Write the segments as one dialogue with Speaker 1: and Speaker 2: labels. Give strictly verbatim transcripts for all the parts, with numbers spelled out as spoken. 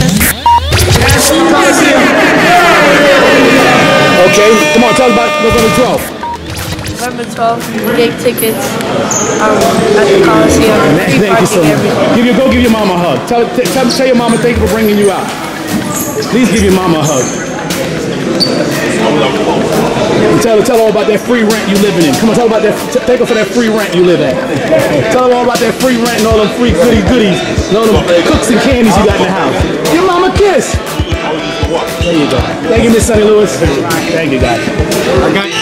Speaker 1: Okay, come on, tell us about November twelfth.
Speaker 2: November twelfth, get tickets um, at the Coliseum.
Speaker 1: Thank you so much. Give your, go give your mama a hug. Tell, tell, tell your mama thank you for bringing you out. Please give your mama a hug. And tell her, tell her all about that free rent you living in. Come on, tell her about that. Take her for that free rent you live at. Tell her all about that free rent and all them free goodies, goodies, and all them cooks and candies you got in the house. Give mama a kiss. There you go. Thank you, Miss Sonny Lewis. Thank you, guys. I got you.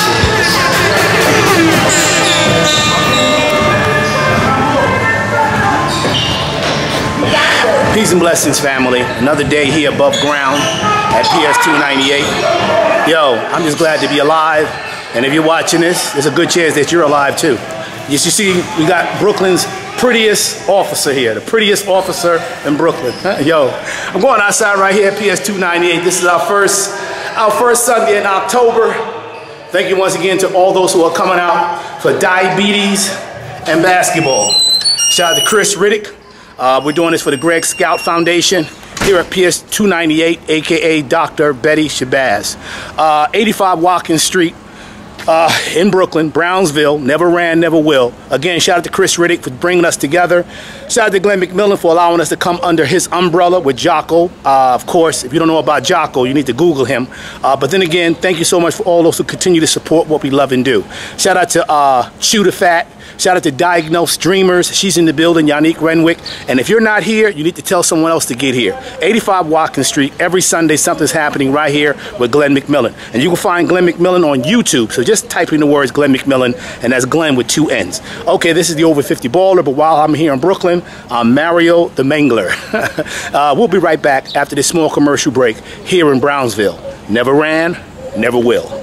Speaker 1: Peace and blessings, family. Another day here above ground at P S two ninety-eight. Yo, I'm just glad to be alive. And if you're watching this, there's a good chance that you're alive too. You see, we got Brooklyn's prettiest officer here, the prettiest officer in Brooklyn. Yo, I'm going outside right here at P S two ninety-eight. This is our first, our first Sunday in October. Thank you once again to all those who are coming out for diabetes and basketball. Shout out to Chris Riddick. Uh, we're doing this for the Greg Scout Foundation here at P S two ninety-eight, aka Doctor Betty Shabazz. Uh, eighty-five Watkins Street uh, in Brooklyn, Brownsville. Never ran, never will. Again, shout out to Chris Riddick for bringing us together. Shout out to Glenn McMillan for allowing us to come under his umbrella with Jocko. Uh, of course, if you don't know about Jocko, you need to Google him. Uh, but then again, thank you so much for all those who continue to support what we love and do. Shout out to uh, Chew the Fat. Shout out to Diagnosed Dreamers. She's in the building, Yannick Renwick. And if you're not here, you need to tell someone else to get here. eighty-five Watkins Street. Every Sunday, something's happening right here with Glenn McMillan. And you can find Glenn McMillan on YouTube. So just type in the words Glenn McMillan, and that's Glenn with two N's. Okay, this is the Over fifty Baller, but while I'm here in Brooklyn, I'm Mario the Mangler. uh, we'll be right back after this small commercial break here in Brownsville. Never ran, never will.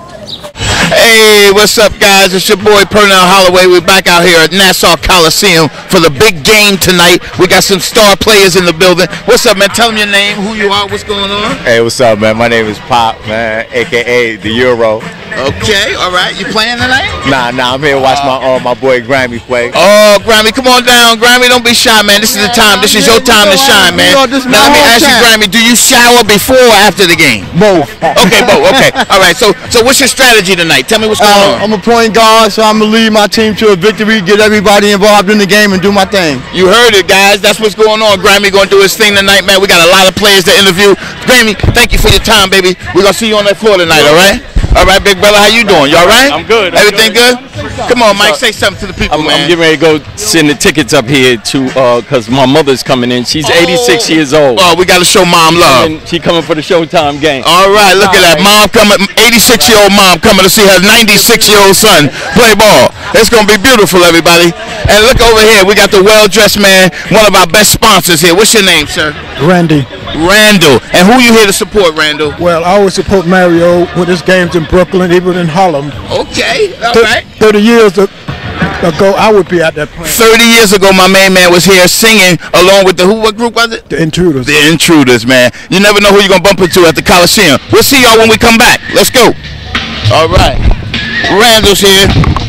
Speaker 3: Hey, what's up, guys? It's your boy Pernell Holloway. We're back out here at Nassau Coliseum for the big game tonight. We got some star players in the building. What's up, man? Tell them your name, who you are, what's going on.
Speaker 4: Hey, what's up, man? My name is Pop, man, a k a the Euro.
Speaker 3: Okay, all right. You playing tonight?
Speaker 4: Nah, nah, I'm here to watch my uh, my boy Grammy play.
Speaker 3: Oh, Grammy, come on down. Grammy, don't be shy, man. This is the time. This is your time to shine, man. Now, let me ask you, Grammy, do you shower before or after the game?
Speaker 5: Both.
Speaker 3: Okay, both. Okay. All right. So, so what's your strategy tonight? Tell me what's going
Speaker 5: uh,
Speaker 3: on.
Speaker 5: I'm a point guard, so I'm going to lead my team to a victory, get everybody involved in the game, and do my thing.
Speaker 3: You heard it, guys. That's what's going on. Grammy going to do his thing tonight, man. We got a lot of players to interview. Grammy, thank you for your time, baby. We're going to see you on that floor tonight, all right? All right, big brother, how you doing? You all right?
Speaker 4: I'm good. I'm
Speaker 3: Everything good? good? Come on, Mike, say something to the people,
Speaker 4: I'm,
Speaker 3: man.
Speaker 4: I'm getting ready to go send the tickets up here to, uh, cause my mother's coming in. She's eighty-six
Speaker 3: oh.
Speaker 4: years old.
Speaker 3: Oh, we got to show mom love.
Speaker 4: And she coming for the Showtime game.
Speaker 3: All right, look at that. Mom coming, eighty-six-year-old mom coming to see her ninety-six-year-old son play ball. It's going to be beautiful, everybody. And look over here. We got the well-dressed man, one of our best sponsors here. What's your name, sir?
Speaker 5: Randy.
Speaker 3: Randall. And who you here to support, Randall?
Speaker 5: Well, I always support Mario when his games in Brooklyn, even in Harlem.
Speaker 3: Okay, all
Speaker 5: Th
Speaker 3: right.
Speaker 5: thirty years ago, I would be at that playing.
Speaker 3: thirty years ago, my main man was here singing along with the, who, what group was it?
Speaker 5: The Intruders.
Speaker 3: The Intruders, man. You never know who you're going to bump into at the Coliseum. We'll see y'all when we come back. Let's go. All right. Randall's here.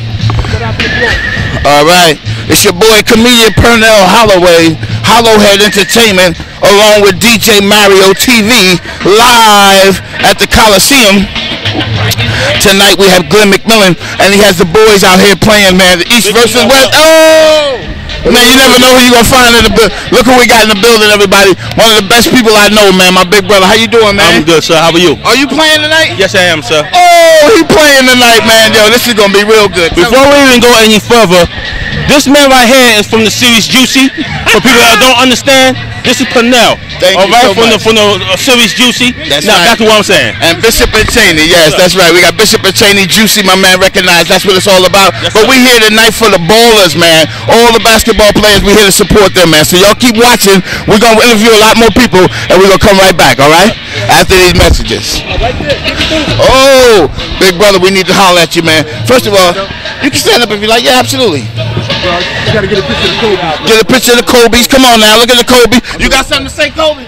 Speaker 3: All right. It's your boy, comedian Pernell Holloway, Hollowhead Entertainment, along with D J Mario T V, live at the Coliseum. Tonight we have Glenn McMillan, and he has the boys out here playing, man. The East versus West. Oh! Man, you never know who you're going to find in the building. Look who we got in the building, everybody. One of the best people I know, man. My big brother. How you doing, man?
Speaker 4: I'm good, sir. How are you?
Speaker 3: Are you playing tonight?
Speaker 4: Yes, I am, sir.
Speaker 3: Oh, he playing tonight, man. Yo, this is going to be real good.
Speaker 4: Before we even go any further, this man right here is from the series Juicy. For people that don't understand, this is Pernell.
Speaker 3: Thank
Speaker 4: all
Speaker 3: you
Speaker 4: right,
Speaker 3: so
Speaker 4: from
Speaker 3: much.
Speaker 4: the from the uh, series Juicy.
Speaker 3: That's
Speaker 4: now
Speaker 3: right.
Speaker 4: back to what I'm saying.
Speaker 3: And Bishop and Cheney, yes, that's right. We got Bishop and Cheney, Juicy, my man, recognized. That's what it's all about.
Speaker 4: Yes,
Speaker 3: but
Speaker 4: sir.
Speaker 3: we here tonight for the ballers, man. All the basketball players, we here to support them, man. So y'all keep watching. We're gonna interview a lot more people, and we're gonna come right back. All right? After these messages. Oh, big brother, we need to holler at you, man. First of all, you can stand up if you like. Yeah, absolutely.
Speaker 5: You gotta get a picture of the Kobe.
Speaker 3: Get a picture of the Kobe's. Come on now, look at the Kobe. You got something to say, Kobe?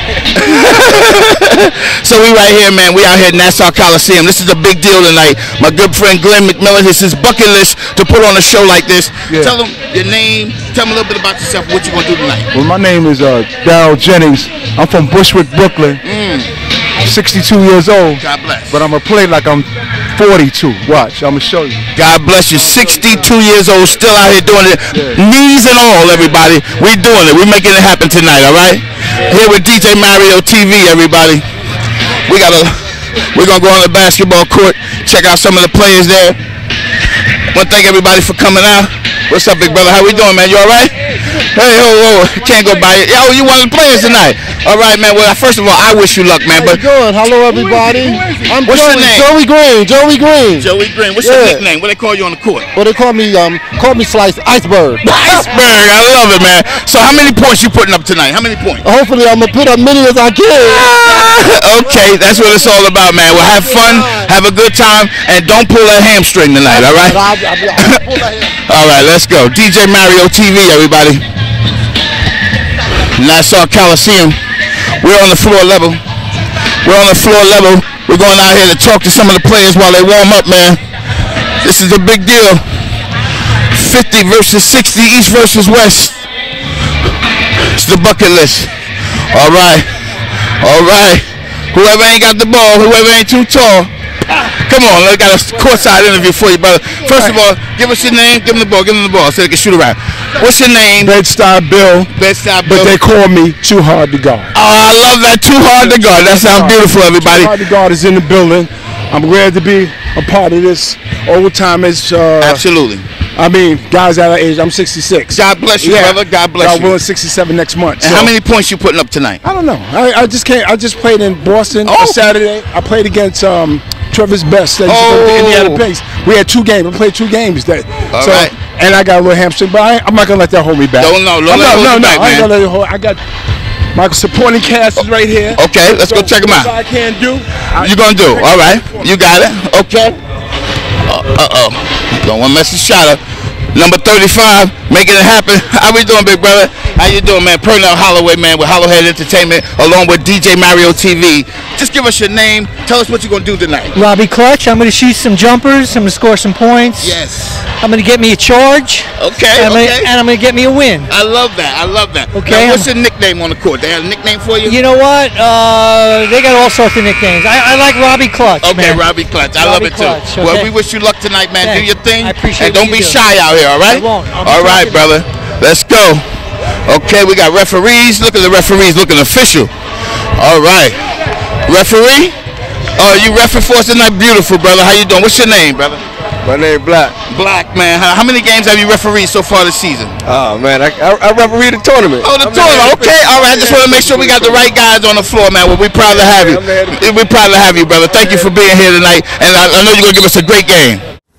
Speaker 3: So we right here, man. We out here at Nassau Coliseum. This is a big deal tonight. My good friend Glenn McMillan, this is bucket list to put on a show like this.
Speaker 5: Yeah.
Speaker 3: Tell them your name. Tell them a little bit about yourself. What you gonna do tonight?
Speaker 5: Well, my name is uh, Darryl Jennings. I'm from Bushwick, Brooklyn.
Speaker 3: Mm.
Speaker 5: sixty-two years old.
Speaker 3: God bless.
Speaker 5: But I'm gonna play like I'm forty-two. Watch, I'm gonna show you.
Speaker 3: God bless you. sixty-two years old, still out here doing it.
Speaker 5: Yeah.
Speaker 3: Knees and all, everybody. We doing it. We making it happen tonight. All right. Here with D J Mario T V, everybody. We gotta. We're gonna go on the basketball court. Check out some of the players there. Want to thank everybody for coming out. What's up, big brother? How we doing, man? You all right? Hey, oh, oh, can't go by it. Yo, you one of the players tonight. All right, man. Well, first of all, I wish you luck, man. But
Speaker 5: good. Hello, everybody. I'm
Speaker 3: what's your name?
Speaker 5: Joey Green. Joey Green.
Speaker 3: Joey Green. What's
Speaker 5: Yeah.
Speaker 3: your nickname? What they call you on the court?
Speaker 5: Well, they call me um, call me Slice Iceberg.
Speaker 3: Iceberg. I love it, man. So, how many points you putting up tonight? How many points?
Speaker 5: Hopefully, I'm gonna put as many as I can.
Speaker 3: Okay, that's what it's all about, man. Well, have fun, have a good time, and don't pull that hamstring tonight, all right?
Speaker 5: I'll- I'll- I'll pull that in.
Speaker 3: All right, let's go. D J Mario T V, everybody. Nassau Coliseum. We're on the floor level. We're on the floor level. We're going out here to talk to some of the players while they warm up, man. This is a big deal. fifty versus sixty, East versus West. It's the bucket list. All right. All right. Whoever ain't got the ball, whoever ain't too tall. Come on, I got a courtside interview for you, brother. First of all, give us your name, give him the ball, give him the ball so they can shoot around. What's your name?
Speaker 5: Bed-Stuy Bill,
Speaker 3: Bed-Stuy
Speaker 5: but
Speaker 3: Bill.
Speaker 5: they call me Too Hard to Guard.
Speaker 3: Oh, I love that. Too hard to guard. That sounds beautiful, everybody.
Speaker 5: Too Hard to Guard is in the building. I'm glad to be a part of this old timers. Uh,
Speaker 3: Absolutely.
Speaker 5: I mean, guys at our age. I'm sixty-six.
Speaker 3: God bless you, brother. God bless
Speaker 5: God
Speaker 3: you.
Speaker 5: willing, sixty-seven next month.
Speaker 3: And
Speaker 5: so-
Speaker 3: how many points you putting up tonight?
Speaker 5: I don't know. I, I just can't. I just played in Boston
Speaker 3: Oh.
Speaker 5: on Saturday. I played against um, Travis Best at
Speaker 3: Oh.
Speaker 5: Indiana Pace. We had two games. I played two games that.
Speaker 3: All
Speaker 5: so,
Speaker 3: right.
Speaker 5: And I got a little hamstring, but I, I'm not gonna let that hold me back.
Speaker 3: Don't know. Don't
Speaker 5: I'm
Speaker 3: let it
Speaker 5: not-
Speaker 3: hold
Speaker 5: no,
Speaker 3: you
Speaker 5: no,
Speaker 3: back,
Speaker 5: I ain't
Speaker 3: man.
Speaker 5: gonna let it hold. I got my supporting cast is right here.
Speaker 3: Okay, let's go
Speaker 5: So
Speaker 3: check 'em out.
Speaker 5: whatever I can do. I,
Speaker 3: You gonna do? All right. You got it. Okay. Uh oh. Don't want to mess the shot up. Number thirty-five, making it happen. How we doing, big brother? How you doing, man? Pernell Holloway, man, with Hollowhead Entertainment, along with D J Mario T V. Just give us your name. Tell us what you're gonna do tonight.
Speaker 6: Robbie Clutch. I'm going to shoot some jumpers. I'm going to score some points.
Speaker 3: Yes.
Speaker 6: I'm going to get me a charge.
Speaker 3: Okay.
Speaker 6: And I'm,
Speaker 3: Okay.
Speaker 6: gonna, and I'm going to get me a win.
Speaker 3: I love that. I love that.
Speaker 6: Okay,
Speaker 3: Now, what's
Speaker 6: I'm-
Speaker 3: your nickname on the court? They have a nickname for you?
Speaker 6: You know what? Uh, they got all sorts of nicknames. I, I like Robbie Clutch.
Speaker 3: Okay,
Speaker 6: man.
Speaker 3: Robbie Clutch. I
Speaker 6: Robbie
Speaker 3: love it too.
Speaker 6: Clutch,
Speaker 3: Well,
Speaker 6: okay.
Speaker 3: we wish you luck tonight, man.
Speaker 6: Thanks.
Speaker 3: Do your thing.
Speaker 6: I appreciate
Speaker 3: And don't
Speaker 6: what
Speaker 3: be
Speaker 6: you do.
Speaker 3: shy out here, all right?
Speaker 6: I won't. I'll be
Speaker 3: All right,
Speaker 6: talking.
Speaker 3: brother. Let's go. Okay, we got referees. Look at the referees looking official. All right. Referee? Oh, you referee for us tonight? Beautiful, brother. How you doing? What's your name, brother?
Speaker 7: My name Black.
Speaker 3: Black, man. How, how many games have you refereed so far this season?
Speaker 7: Oh man, I, I, I referee the tournament.
Speaker 3: Oh, the
Speaker 7: I'm
Speaker 3: tournament.
Speaker 7: the head
Speaker 3: Okay, all right. I just want to make sure we got the right guys on the floor, man. Well, we're proud to have you.
Speaker 7: I'm the head-
Speaker 3: We're proud to have you, brother. Thank you for being here tonight. And I, I know you're going to give us a great game.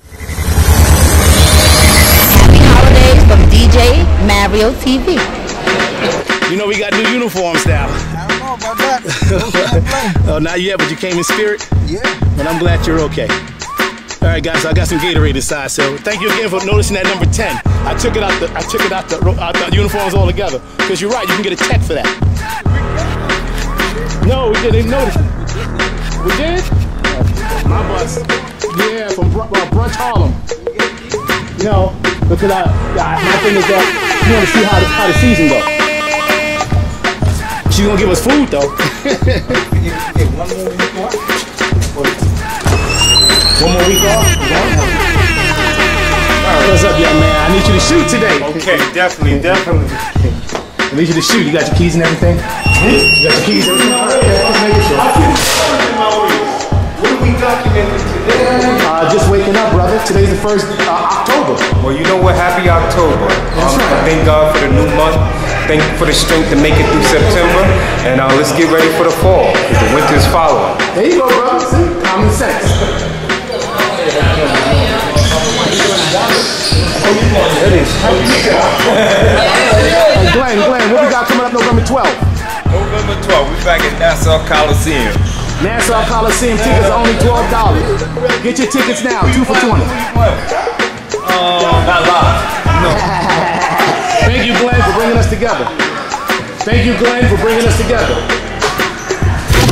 Speaker 8: Happy holidays from D J Mario T V.
Speaker 1: You know we got new uniforms now.
Speaker 9: I don't know about that.
Speaker 1: Oh, not yet, but you came in spirit.
Speaker 9: Yeah.
Speaker 1: And I'm glad you're okay. All right, guys, I got some Gatorade inside, so thank you again for noticing that number ten. I took it out the I took it out the, out the uniforms altogether. Because you're right, you can get a check for that. No, we didn't notice it. We did? My bus. Yeah, from Br uh, Brunch Harlem. You know, because I, I my thing is that you want to see how the, how the season goes. She's gonna give us food though. One more week off? What's up, young man? I need you to shoot today.
Speaker 10: Okay, definitely, definitely.
Speaker 1: I need you to shoot. You got your keys and everything? You got your keys and everything? Just making sure.
Speaker 10: What are we documenting today?
Speaker 1: Uh, just waking up, brother. Today's the first uh, October.
Speaker 10: Well, you know what? Happy October. Um, thank God for the new month. Thank you for the strength to make it through September. And uh, let's get ready for the fall, because the winter is following.
Speaker 1: There you go, brother. See? Common sense. Hey, Glenn, Glenn, what we got coming up November twelfth?
Speaker 10: November twelfth, we back at Nassau Coliseum.
Speaker 1: Nassau Coliseum tickets are only twelve dollars. Get your tickets now, two for twenty.
Speaker 10: Um, not live. No.
Speaker 1: Thank you, Glenn, for bringing us together. Thank you, Glenn, for bringing us together.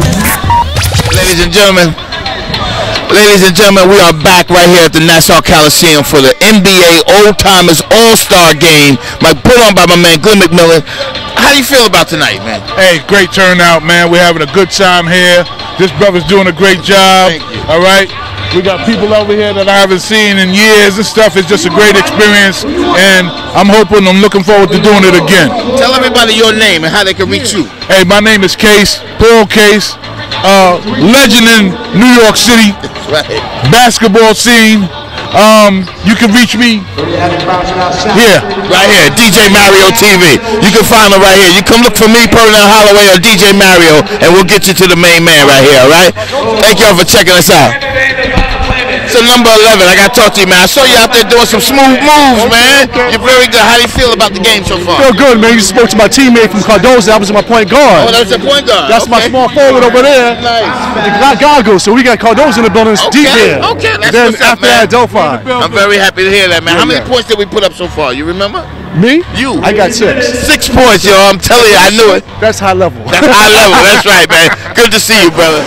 Speaker 3: Ladies and gentlemen, ladies and gentlemen, we are back right here at the Nassau Coliseum for the N B A Old Timers All-Star Game. My put on by my man Glenn McMillan. How do you feel about tonight, man?
Speaker 5: Hey, great turnout, man. We're having a good time here. This brother's doing a great job.
Speaker 3: Thank you.
Speaker 5: All right. We got people over here that I haven't seen in years and stuff. It's just a great experience, and I'm hoping, I'm looking forward to doing it again.
Speaker 3: Tell everybody your name and how they can reach you.
Speaker 5: Hey, my name is Case, Pearl Case, uh, legend in New York City,
Speaker 3: Right.
Speaker 5: basketball scene. Um, you can reach me here.
Speaker 3: Right here, D J Mario T V. You can find him right here. You come look for me, Pernell Holloway, or D J Mario, and we'll get you to the main man right here, all right? Thank y'all for checking us out. So number eleven, I got to talk to you, man. I saw you out there doing some smooth moves, man. You're very good. How do you feel about the game so far?
Speaker 11: Feel good, man. You spoke to my teammate from Cardozo. That was my point guard.
Speaker 3: Oh, that was the point guard.
Speaker 11: That's
Speaker 3: okay.
Speaker 11: my small forward over there.
Speaker 3: Nice.
Speaker 11: They got goggles, so we got Cardozo in the building. It's
Speaker 3: Okay,
Speaker 11: deep there.
Speaker 3: okay, that's
Speaker 11: then
Speaker 3: what's up,
Speaker 11: after
Speaker 3: man.
Speaker 11: that, Delphi.
Speaker 3: I'm very happy to hear that, man.
Speaker 11: Yeah,
Speaker 3: How many
Speaker 11: yeah.
Speaker 3: points did we put up so far? You remember?
Speaker 11: Me?
Speaker 3: You.
Speaker 11: I got six.
Speaker 3: Six points, yo. I'm telling you, I knew it.
Speaker 11: That's high level.
Speaker 3: That's high level. That's right, man. Good to see you, brother.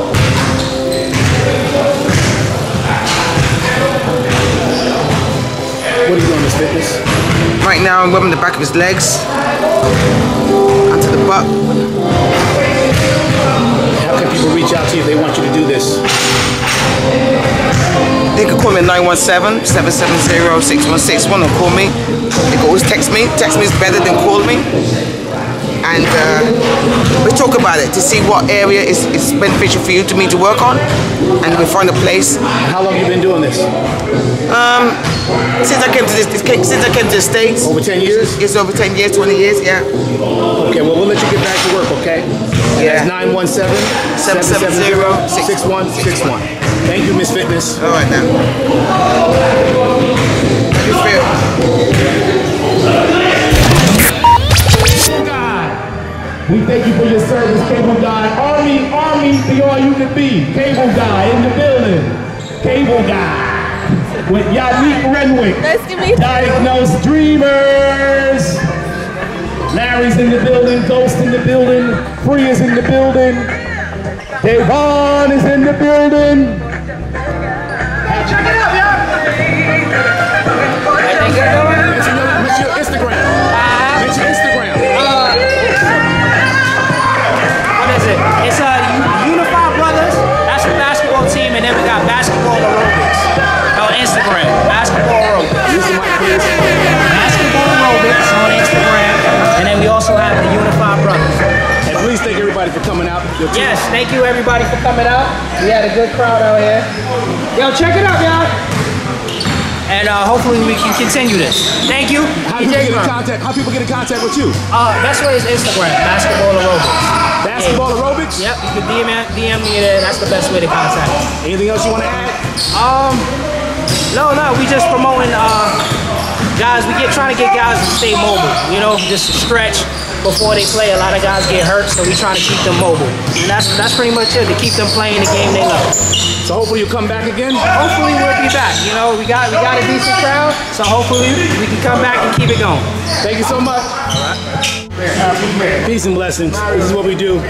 Speaker 1: What are you doing, Miss Fitness?
Speaker 12: Right now, I'm rubbing the back of his legs onto the butt.
Speaker 1: How can people reach out to you if they want you to do this?
Speaker 12: They can call me at nine one seven, seven seven zero, six one six one or call me. They can always text me. Text me is better than call me. And uh, we talk about it to see what area is, is beneficial for you to me to work on. And we find a place.
Speaker 1: How long have you been doing this?
Speaker 12: Um, since I came to this, since I came to the States.
Speaker 1: Over ten years?
Speaker 12: It's over ten years, twenty years, yeah.
Speaker 1: Okay, well, we'll let you get back to work, okay?
Speaker 12: Yeah.
Speaker 1: That's nine one seven, seven seven zero, six one six one. Thank you, Miss Fitness.
Speaker 12: All right, now. How do you feel?
Speaker 13: We thank you for your service, Cable Guy. Army, Army, be all you can be. Cable Guy in the building. Cable Guy. With Yannick Renwick.
Speaker 2: Nice to meet you.
Speaker 13: Diagnosed Dreamers. Larry's in the building. Ghost in the building. Free is in the building. Devon is in the building.
Speaker 1: Check it out, y'all. Mention your, mention your Instagram. Mention your Instagram.
Speaker 14: What is it? It's a uh, Unified Brothers. That's a basketball team, and then we got Basketball Aerobics on Instagram. Basketball Aerobics. Basketball Aerobics on Instagram, and then we also have the Unified Brothers.
Speaker 1: And please thank everybody for coming out.
Speaker 14: Yes, thank you everybody for coming out. We had a good crowd out here. Yo, check it out, y'all. And uh, hopefully we can continue this. Thank you.
Speaker 1: How people get in contact? How people get in contact with you?
Speaker 14: Uh, best way is Instagram, Basketball Aerobics.
Speaker 1: Basketball Aerobics?
Speaker 14: Yep, you can D M, D M me there. That's the best way to contact me.
Speaker 1: Anything else you want to add?
Speaker 14: Um, no, no, we just promoting uh, guys. We get trying to get guys to stay mobile. You know, just to stretch before they play. A lot of guys get hurt, so we trying to keep them mobile. And that's that's pretty much it, to keep them playing the game they love.
Speaker 1: So hopefully you'll come back again?
Speaker 14: Hopefully we'll be back. You know, we got we got a decent crowd, so hopefully we can come back and keep it going.
Speaker 1: Thank you so much. All right. Peace and blessings. This is what we do.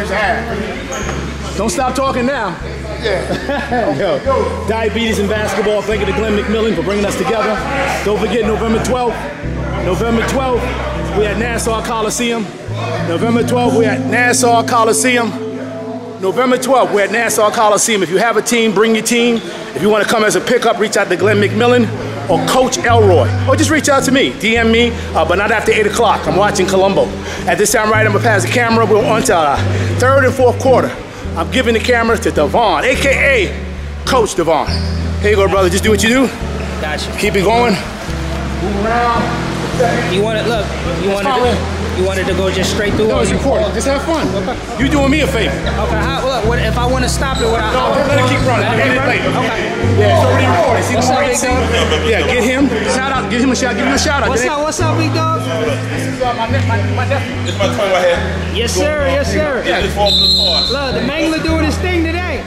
Speaker 1: Don't stop talking now. Yeah. Yo, Diabetes and Basketball. Thank you to Glenn McMillan for bringing us together. Don't forget November twelfth. November twelfth, we're at Nassau Coliseum. November twelfth, we're at Nassau Coliseum. November twelfth, we're at Nassau Coliseum. If you have a team, bring your team. If you want to come as a pickup, reach out to Glenn McMillan or Coach Elroy. Or just reach out to me, D M me, uh, but not after eight o'clock. I'm watching Colombo. At this time right, I'm gonna pass the camera. We're on to uh, third and fourth quarter. I'm giving the camera to Devon, A K A Coach Devon. Here you go, brother. Just do what you do.
Speaker 14: Gotcha.
Speaker 1: Keep it going.
Speaker 14: Move around. You want it, look, you wanted to, you wanted to go just straight through?
Speaker 1: No, it's recording. Just have fun. Okay. You doing me a favor.
Speaker 14: Okay, how, look, what, if I want to stop it, what I...
Speaker 1: No, let it keep running.
Speaker 14: Let it keep running?
Speaker 1: Okay. Yeah, it's already recording. See
Speaker 14: What's
Speaker 1: the
Speaker 14: up,
Speaker 1: right
Speaker 14: big dog?
Speaker 1: Yeah, get him. Shout out. Give him a shout. Give him a shout out.
Speaker 14: What's up, what's up, big dog?
Speaker 1: This is uh, my, my, my nephew.
Speaker 15: This is my twin right here.
Speaker 14: Yes, sir, yes, sir.
Speaker 15: Yeah, just walk to the car.
Speaker 14: Look, the Mangler doing his thing today.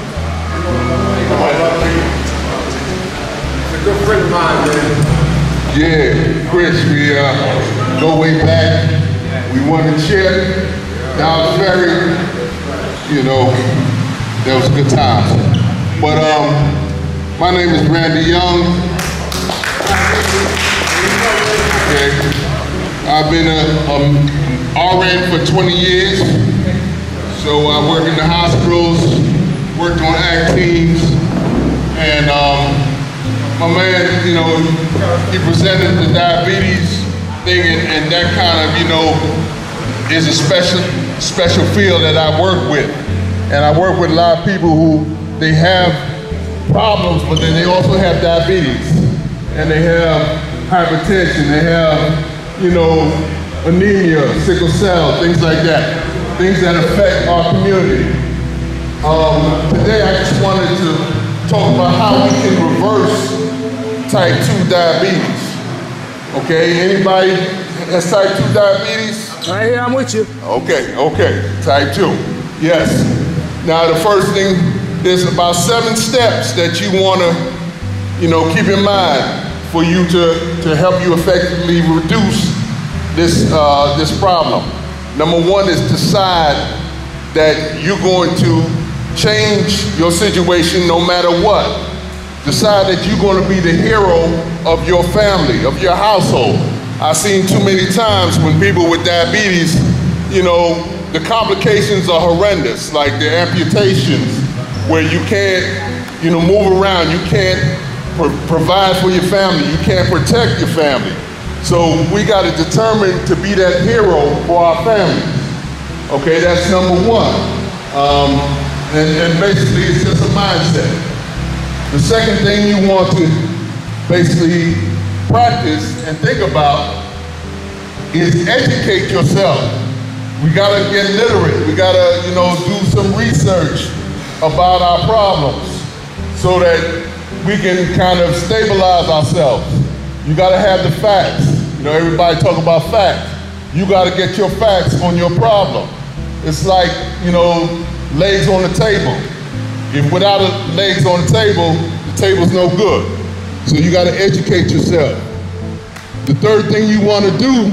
Speaker 15: A good friend of mine, man.
Speaker 5: Yeah, Chris, we uh, go way back. We won a chip. That was very, you know, that was good times. But um, my name is Randy Young. Okay. I've been a um, R N for twenty years. So I work in the hospitals, worked on A C T teams, and um, my man, you know, he presented the diabetes thing, and, and that kind of, you know, is a special special field that I work with. And I work with a lot of people who, they have problems, but then they also have diabetes. And they have hypertension, they have, you know, anemia, sickle cell, things like that. Things that affect our community. Um, today I just wanted to talk about how we can reverse type two diabetes. Okay, anybody has type two diabetes?
Speaker 1: Right here, I'm with you.
Speaker 5: Okay, okay, type two, yes. Now the first thing, there's about seven steps that you wanna, you know, keep in mind for you to, to help you effectively reduce this, uh, this problem. Number one is decide that you're going to change your situation no matter what. Decide that you're going to be the hero of your family, of your household. I've seen too many times when people with diabetes, you know, the complications are horrendous, like the amputations, where you can't, you know, move around, you can't pro provide for your family, you can't protect your family. So we got to determine to be that hero for our families. Okay, that's number one. Um, and, and basically it's just a mindset. The second thing you want to basically practice and think about is educate yourself. We gotta get literate. We gotta, you know, do some research about our problems so that we can kind of stabilize ourselves. You gotta have the facts. You know, everybody talk about facts. You gotta get your facts on your problem. It's like, you know, legs on the table. If without a, legs on the table, the table's no good. So you gotta educate yourself. The third thing you wanna do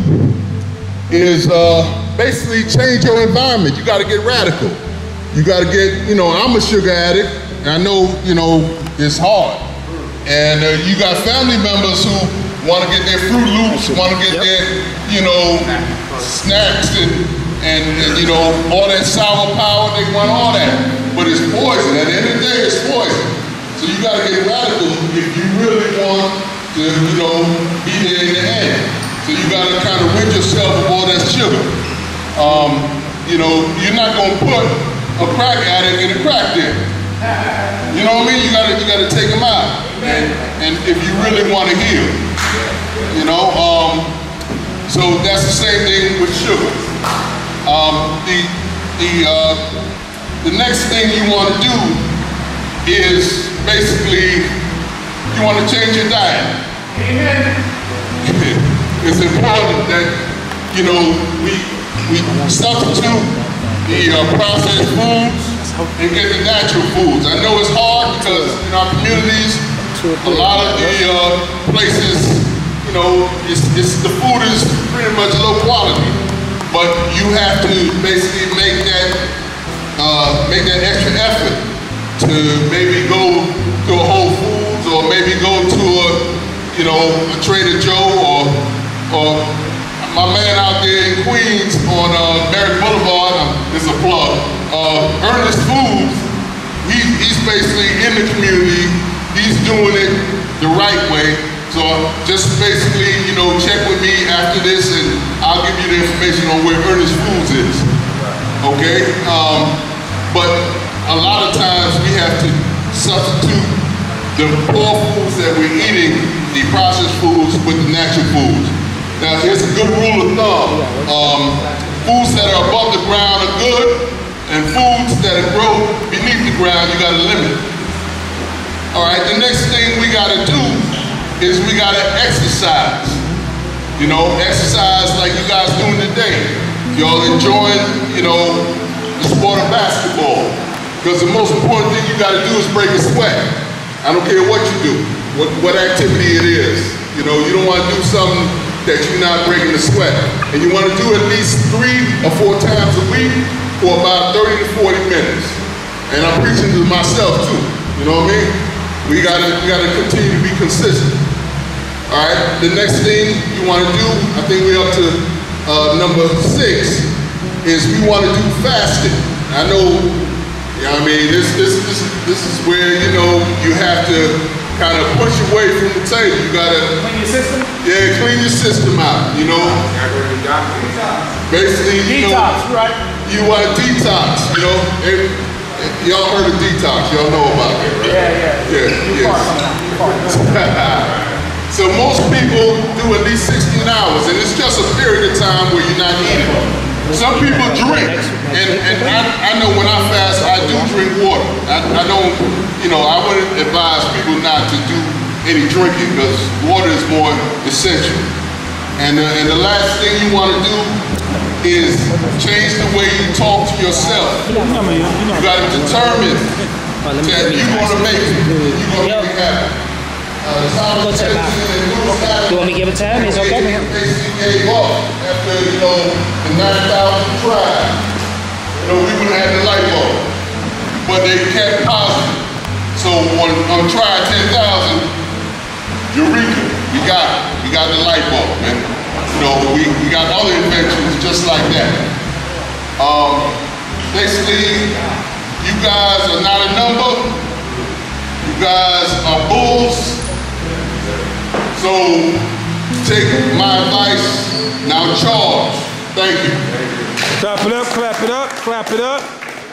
Speaker 5: is uh, basically change your environment. You gotta get radical. You gotta get, you know, I'm a sugar addict, and I know, you know, it's hard. And uh, you got family members who wanna get their Fruit Loops, wanna get their, you know, snacks and, and, and, you know, all that sour power, they want all that. But it's poison. At the end of the day, it's poison. So you gotta get radical if you really want to, you know, be there in the end. So you gotta kind of rid yourself of all that sugar. Um, you know, you're not gonna put a crack addict in a crack den. You know what I mean? You gotta, you gotta take them out. And, and if you really wanna heal. You know, um, so that's the same thing with sugar. Um, the, the, uh, the next thing you want to do is basically you want to change your diet. It's important that, you know, we, we substitute the uh, processed foods and get the natural foods. I know it's hard because in our communities, a lot of the uh, places, you know, it's, it's, the food is pretty much low quality. But you have to basically make that uh, make that extra effort to maybe go to a Whole Foods or maybe go to a, you know, a Trader Joe or or my man out there in Queens on uh, Merrick Boulevard. Um, this is a plug. Uh, Ernest Foods. He, he's basically in the community. He's doing it the right way. So just basically, you know, check with me after this and I'll give you the information on where Ernest Foods is, okay? Um, but a lot of times we have to substitute the poor foods that we're eating, the processed foods, with the natural foods. Now here's a good rule of thumb. Um, foods that are above the ground are good, and foods that grow beneath the ground, you gotta limit. All right, the next thing we gotta do is we gotta exercise. You know, exercise like you guys doing today. Y'all enjoying, you know, the sport of basketball. Because the most important thing you gotta do is break a sweat. I don't care what you do, what, what activity it is. You know, you don't want to do something that you're not breaking the sweat. And you want to do at least three or four times a week for about thirty to forty minutes. And I'm preaching to myself too, you know what I mean? We gotta, we gotta continue to be consistent. All right, the next thing you want to do, I think we're up to uh, number six, is we want to do fasting. I know, you know what I mean, this, this, this, this is where, you know, you have to kind of push away from the table. You gotta
Speaker 14: clean your system?
Speaker 5: Yeah, clean your system out, you know. Basically, you
Speaker 14: detox,
Speaker 5: know,
Speaker 14: right?
Speaker 5: You want to detox, you know. Y'all heard of detox, y'all know about it, right?
Speaker 14: Yeah, yeah.
Speaker 5: Yeah, yeah. So most people do at least sixteen hours, and it's just a period of time where you're not eating. Some people drink, and, and I, I know when I fast, I do drink water. I, I don't, you know, I wouldn't advise people not to do any drinking because water is more essential. And, uh, and the last thing you want to do is change the way you talk to yourself. You got to determine that you're going to make it. You're going to make it happen. Uh,
Speaker 14: Go check out. You want me to give it to him? It's okay.
Speaker 5: They basically gave up after, you know, the nine thousand tried. You know, we wouldn't have the light bulb. But they kept positive. So on, on try ten thousand, Eureka, we got it. We got the light bulb, man. You know, we, we got other inventions just like that. Um, basically, you guys are not a number. You guys are bulls. So take my advice, now charge. Thank you.
Speaker 10: Clap it up, clap it up, clap it up.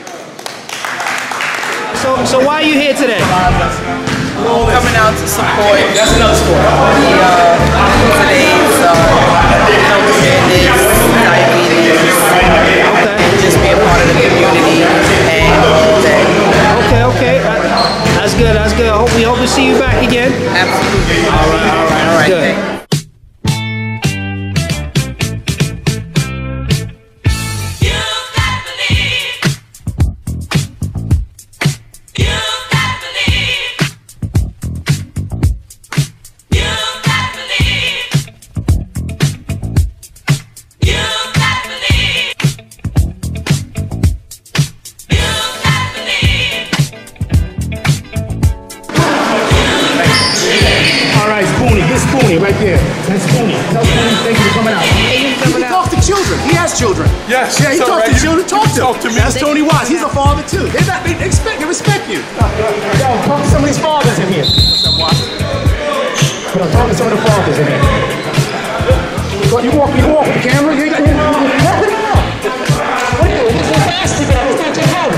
Speaker 14: So, so why are you here today?
Speaker 15: We're coming out to support. That's another story. The uh, today's uh, health awareness, diabetes, okay. And just be a part of the community and all day.
Speaker 14: Okay, okay. That's good. That's good. I hope we hope to see you back again.
Speaker 15: Absolutely.
Speaker 14: All right. All right. All right. Good.
Speaker 13: Right there. That's Tony. Tell Tony thank you for coming out. Hey, he can talk to children. He has children.
Speaker 5: Yes.
Speaker 13: Yeah, he
Speaker 5: talks
Speaker 13: right. to children. Talk to
Speaker 5: talk
Speaker 13: them.
Speaker 5: to me.
Speaker 13: That's Tony Watts. He's a father too. They, not, they expect, they respect you. Yo, talk to some of these fathers in here. What's up, Watts? But I'm talking to some of the fathers in here. You walk, you walk with the camera. You ain't got walk it out. What are you doing? It's so fast to get out. It's not too hard.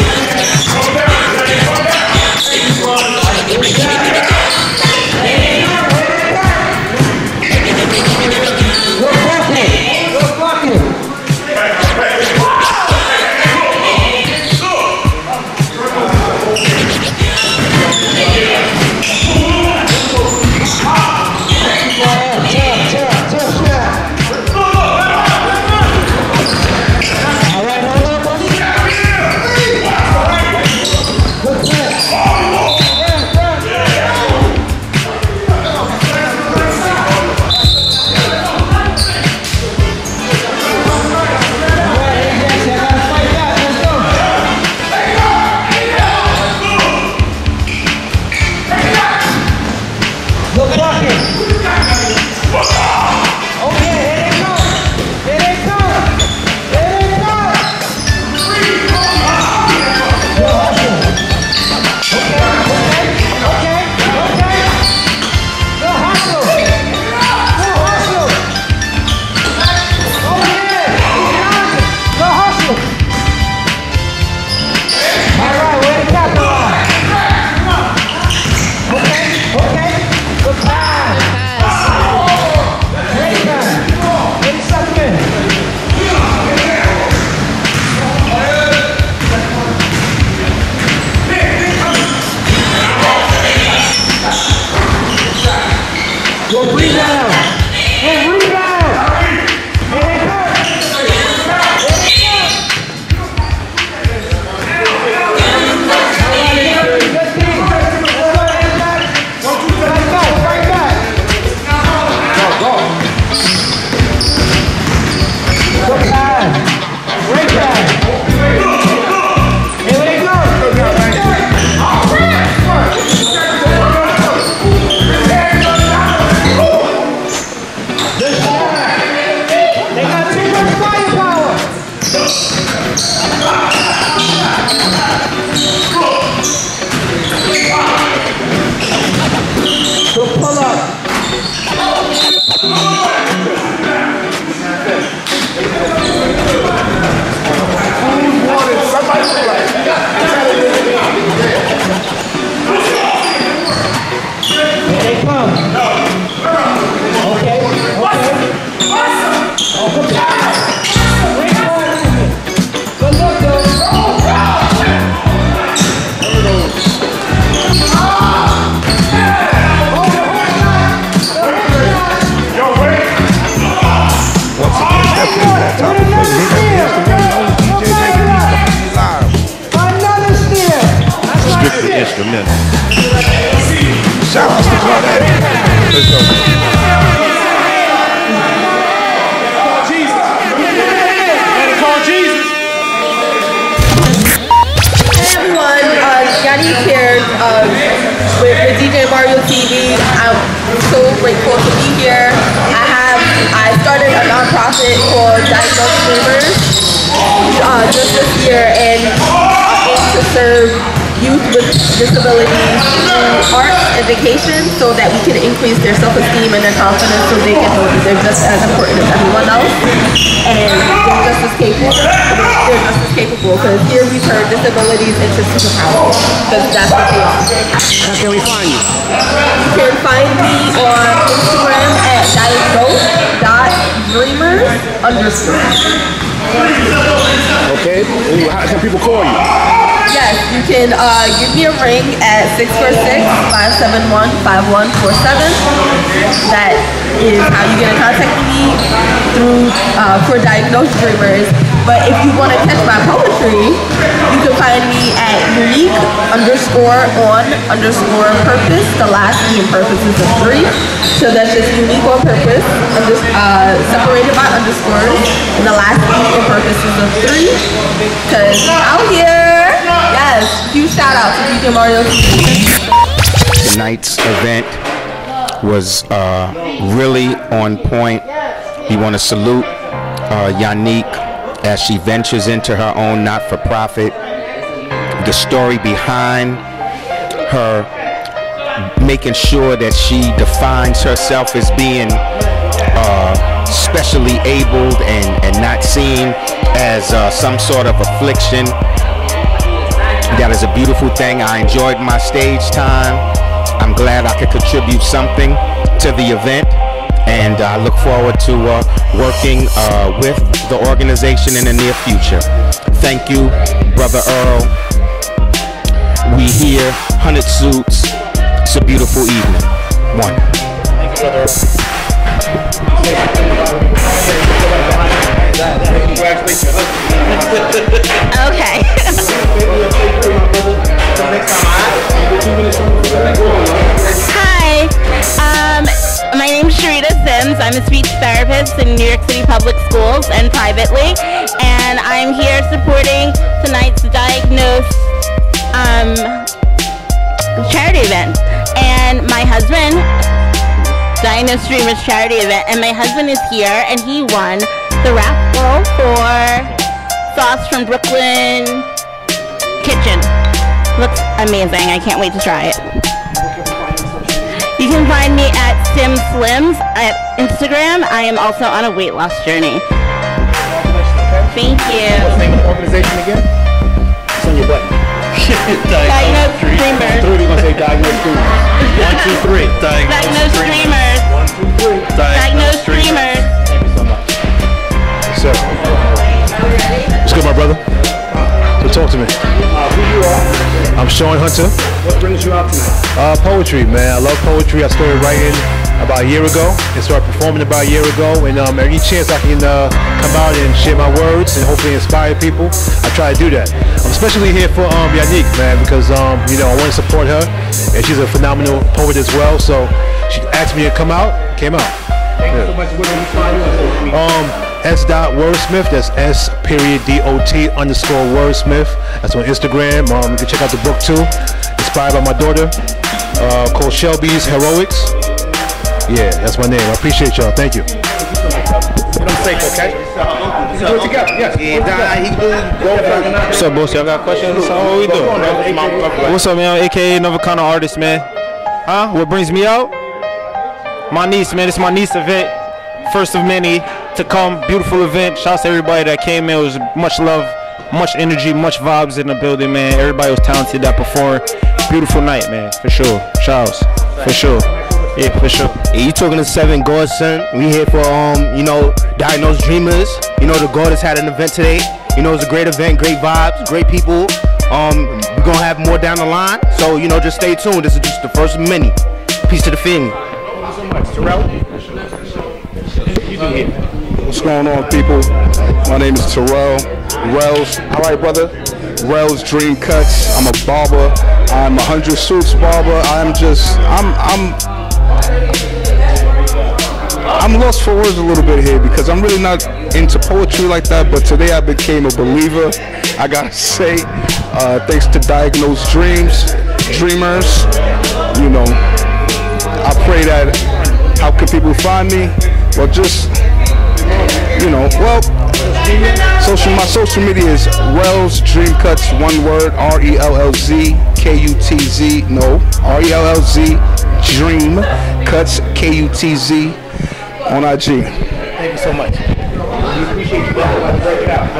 Speaker 16: Yeah.
Speaker 4: Instrumental.
Speaker 3: Shout out to Claudette. Let's go.
Speaker 13: Call Jesus. Better call Jesus.
Speaker 2: Hey everyone, uh, Yanni here uh, with, with D J Mario T V. I'm so grateful to be here. I have I started a nonprofit called Diagnosed Dreamers uh, just this year, and I aim to serve youth with disabilities through art education so that we can increase their self-esteem and their confidence so they can know that they're just as important as everyone else and they're just as capable. They're just as capable because here we've heard disabilities into superpowers because that's what they are.
Speaker 13: How can we find you?
Speaker 2: You can find me on Instagram at diagnosed dot dreamers underscore.
Speaker 13: Okay, how can people call you?
Speaker 2: Yes, you can uh, give me a ring at six four six, five seven one, five one four seven. That is how you get in contact with me through uh, for Diagnosed Dreamers. But if you want to catch my poetry, you can find me at unique underscore on underscore purpose. The last E in purpose is a three. So that's just unique on purpose, under, uh, separated by underscores. And the last E in purpose is a three. Because out here, yes, huge shout out to D J Mario.
Speaker 16: Tonight's event was uh, really on point. We want to salute uh, Yannick as she ventures into her own not-for-profit. The story behind her making sure that she defines herself as being uh, specially abled and, and not seen as uh, some sort of affliction. That is a beautiful thing. I enjoyed my stage time. I'm glad I could contribute something to the event, and I look forward to uh, working uh, with the organization in the near future. Thank you, Brother Earl. We here, one hundred Suits. It's a beautiful evening. One. Thank you, Brother Earl.
Speaker 8: Okay. Hi, um, my name is Sharita Sims. I'm a speech therapist in New York City Public Schools and privately, and I'm here supporting tonight's Diagnosed um, charity event. And my husband, Diagnosed Dreamers charity event, and my husband is here, and he won the raffle for sauce from Brooklyn Kitchen. Looks amazing. I can't wait to try it. You can find me at Sim Slims at Instagram. I am also on a weight loss journey. Thank you.
Speaker 13: What's the name of the organization again? It's on your butt.
Speaker 8: Diagnosed Dreamers.
Speaker 13: Three, we're gonna say Diagnosed Dreamers. One, two, three.
Speaker 8: Diagnosed Dreamers.
Speaker 13: One, two, three.
Speaker 8: Diagnosed Dreamers.
Speaker 13: Thank you so much. So, what's good, my brother? So talk to me. Uh, who you are? I'm Sean Hunter. What brings you out tonight? Uh, poetry, man. I love poetry. I started writing about a year ago and started performing about a year ago. And um, every chance I can uh, come out and share my words and hopefully inspire people, I try to do that. I'm especially here for um, Yannick, man, because um, you know I want to support her, and she's a phenomenal poet as well. So she asked me to come out, came out. Thank yeah. you so much. Where do we find you? Um, S. Dot Wordsmith. That's S. Period D O T underscore Wordsmith. That's on Instagram. Um, you can check out the book too. Inspired by my daughter, uh, called Shelby's Heroics. Yeah, that's my name. I appreciate y'all. Thank you. Put them safe, okay? You do it together. Yes.
Speaker 4: What's up, boss? Y'all got questions? So what we doing? What's up, man? A K A Another Kind of Artist, man. Huh? What brings me out?
Speaker 17: my niece, man. It's my niece event. First of many to come. Beautiful event. Shouts to everybody that came in. It was much love, much energy, much vibes in the building, man. Everybody was talented that performed. Beautiful night, man, for sure. Shouts, for sure. Yeah, for sure.
Speaker 18: Yeah, you talking to Seven Godson. We here for, um, you know, Diagnosed Dreamers. You know, the Goddess had an event today. You know, it's a great event, great vibes, great people. Um, we're gonna have more down the line. So, you know, just stay tuned. This is just the first of many. Peace to the family.
Speaker 1: Thank you so much. Terrell? You do here.
Speaker 11: What's going on, people? My name is Terrell Rells. All right, brother. Rells Dream Cuts. I'm a barber. I'm a hundred suits barber. I'm just, I'm, I'm, I'm lost for words a little bit here because I'm really not into poetry like that. But today I became a believer. I gotta say, uh, thanks to Diagnosed Dreams, Dreamers. You know, I pray that. How can people find me? Well, just, you know, well, social, my social media is Rells Dream Cuts, one word, R E L L Z K U T Z, no, R E L L Z Dream Cuts, K U T Z, on I G.
Speaker 1: Thank you so much. We appreciate you guys. Break it out.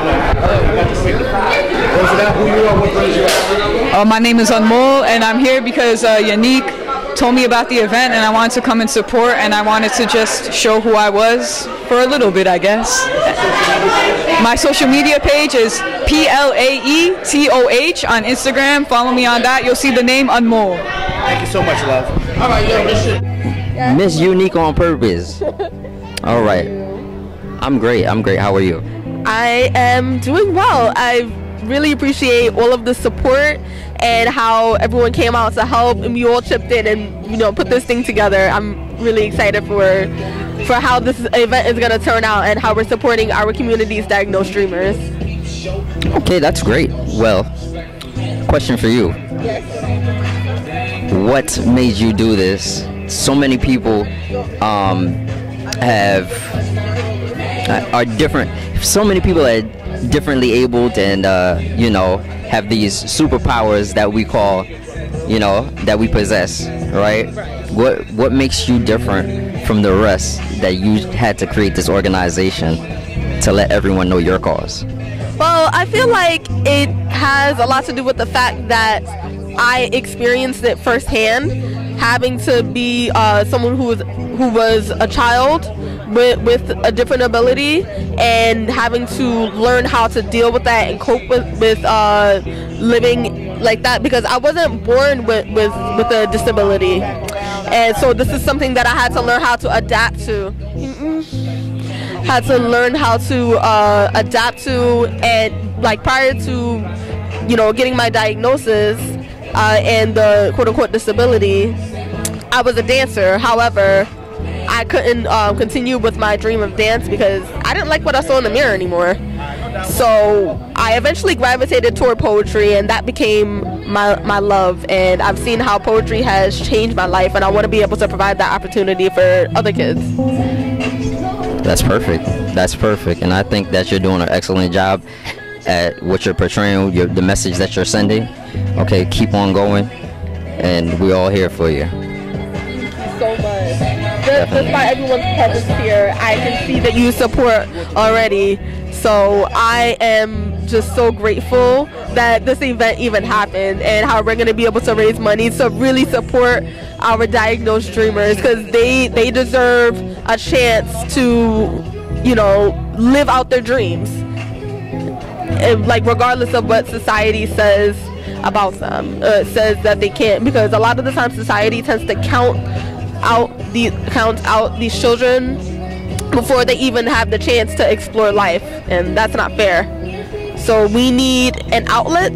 Speaker 1: Who you are, what brings you out?
Speaker 19: Uh, my name is Anmol, and I'm here because uh, Yannick told me about the event, and I wanted to come and support, and I wanted to just show who I was for a little bit, I guess. My social media page is P L A E T O H on Instagram. Follow me on that. You'll see the name Anmol.
Speaker 1: Thank you so much, love. All right, yo, this shit.
Speaker 20: Miss Unique on purpose. All right. I'm great. I'm great. How are you?
Speaker 2: I am doing well. I really appreciate all of the support and how everyone came out to help, and we all chipped in and, you know, put this thing together. I'm really excited for for how this event is going to turn out and how we're supporting our community's diagnosed dreamers.
Speaker 20: Okay, that's great. Well, question for you.
Speaker 2: Yes.
Speaker 20: What made you do this? So many people um, have are different. So many people are differently abled and uh, you know, have these superpowers that we call, you know, that we possess, right? What what makes you different from the rest that you had to create this organization to let everyone know your cause?
Speaker 2: Well, I feel like it has a lot to do with the fact that I experienced it firsthand, having to be uh, someone who was who was a child with, with a different ability, and having to learn how to deal with that and cope with, with uh, living like that, because I wasn't born with, with, with a disability. And so this is something that I had to learn how to adapt to. Mm-mm. Had to learn how to uh, adapt to, and like prior to, you know, getting my diagnosis uh, and the quote-unquote disability, I was a dancer. However, I couldn't um, continue with my dream of dance because I didn't like what I saw in the mirror anymore. So I eventually gravitated toward poetry, and that became my, my love. And I've seen how poetry has changed my life, and I want to be able to provide that opportunity for other kids.
Speaker 20: That's perfect. That's perfect. And I think that you're doing an excellent job at what you're portraying, your, the message that you're sending. Okay, keep on going, and we're all here for you.
Speaker 2: So much. Just, just by everyone's presence here, I can see that you support already. So I am just so grateful that this event even happened, and how we're going to be able to raise money to really support our diagnosed dreamers, because they they deserve a chance to, you know, live out their dreams, and like regardless of what society says about them, uh, says that they can't, because a lot of the time society tends to count out the count out these children before they even have the chance to explore life, and that's not fair. So we need an outlet,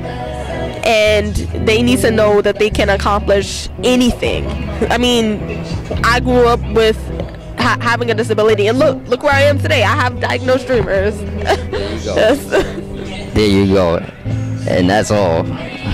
Speaker 2: and they need to know that they can accomplish anything. I mean, I grew up with ha having a disability, and look look where I am today. I have diagnosed dreamers. Yes.
Speaker 20: There you go. And that's all.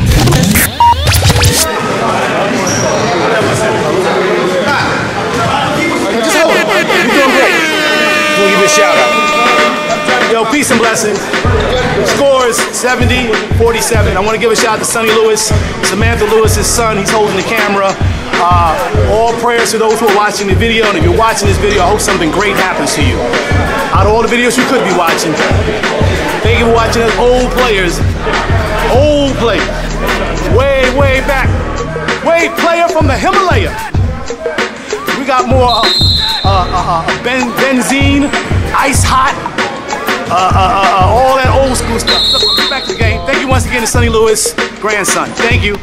Speaker 1: You're doing great. We'll give you a shout out. Yo, peace and blessings. Scores seventy forty-seven. I want to give a shout out to Sonny Lewis, Samantha Lewis's son. He's holding the camera. Uh, all prayers to those who are watching the video, and if you're watching this video, I hope something great happens to you. Out of all the videos you could be watching, thank you for watching us old players. Old players. Way, way back. Way player from the Himalaya. We got more uh, uh, uh, ben benzene, ice hot, uh, uh, uh, all that old school stuff. Look, we'll get back to the game. Thank you once again to Sonny Lewis, grandson. Thank you.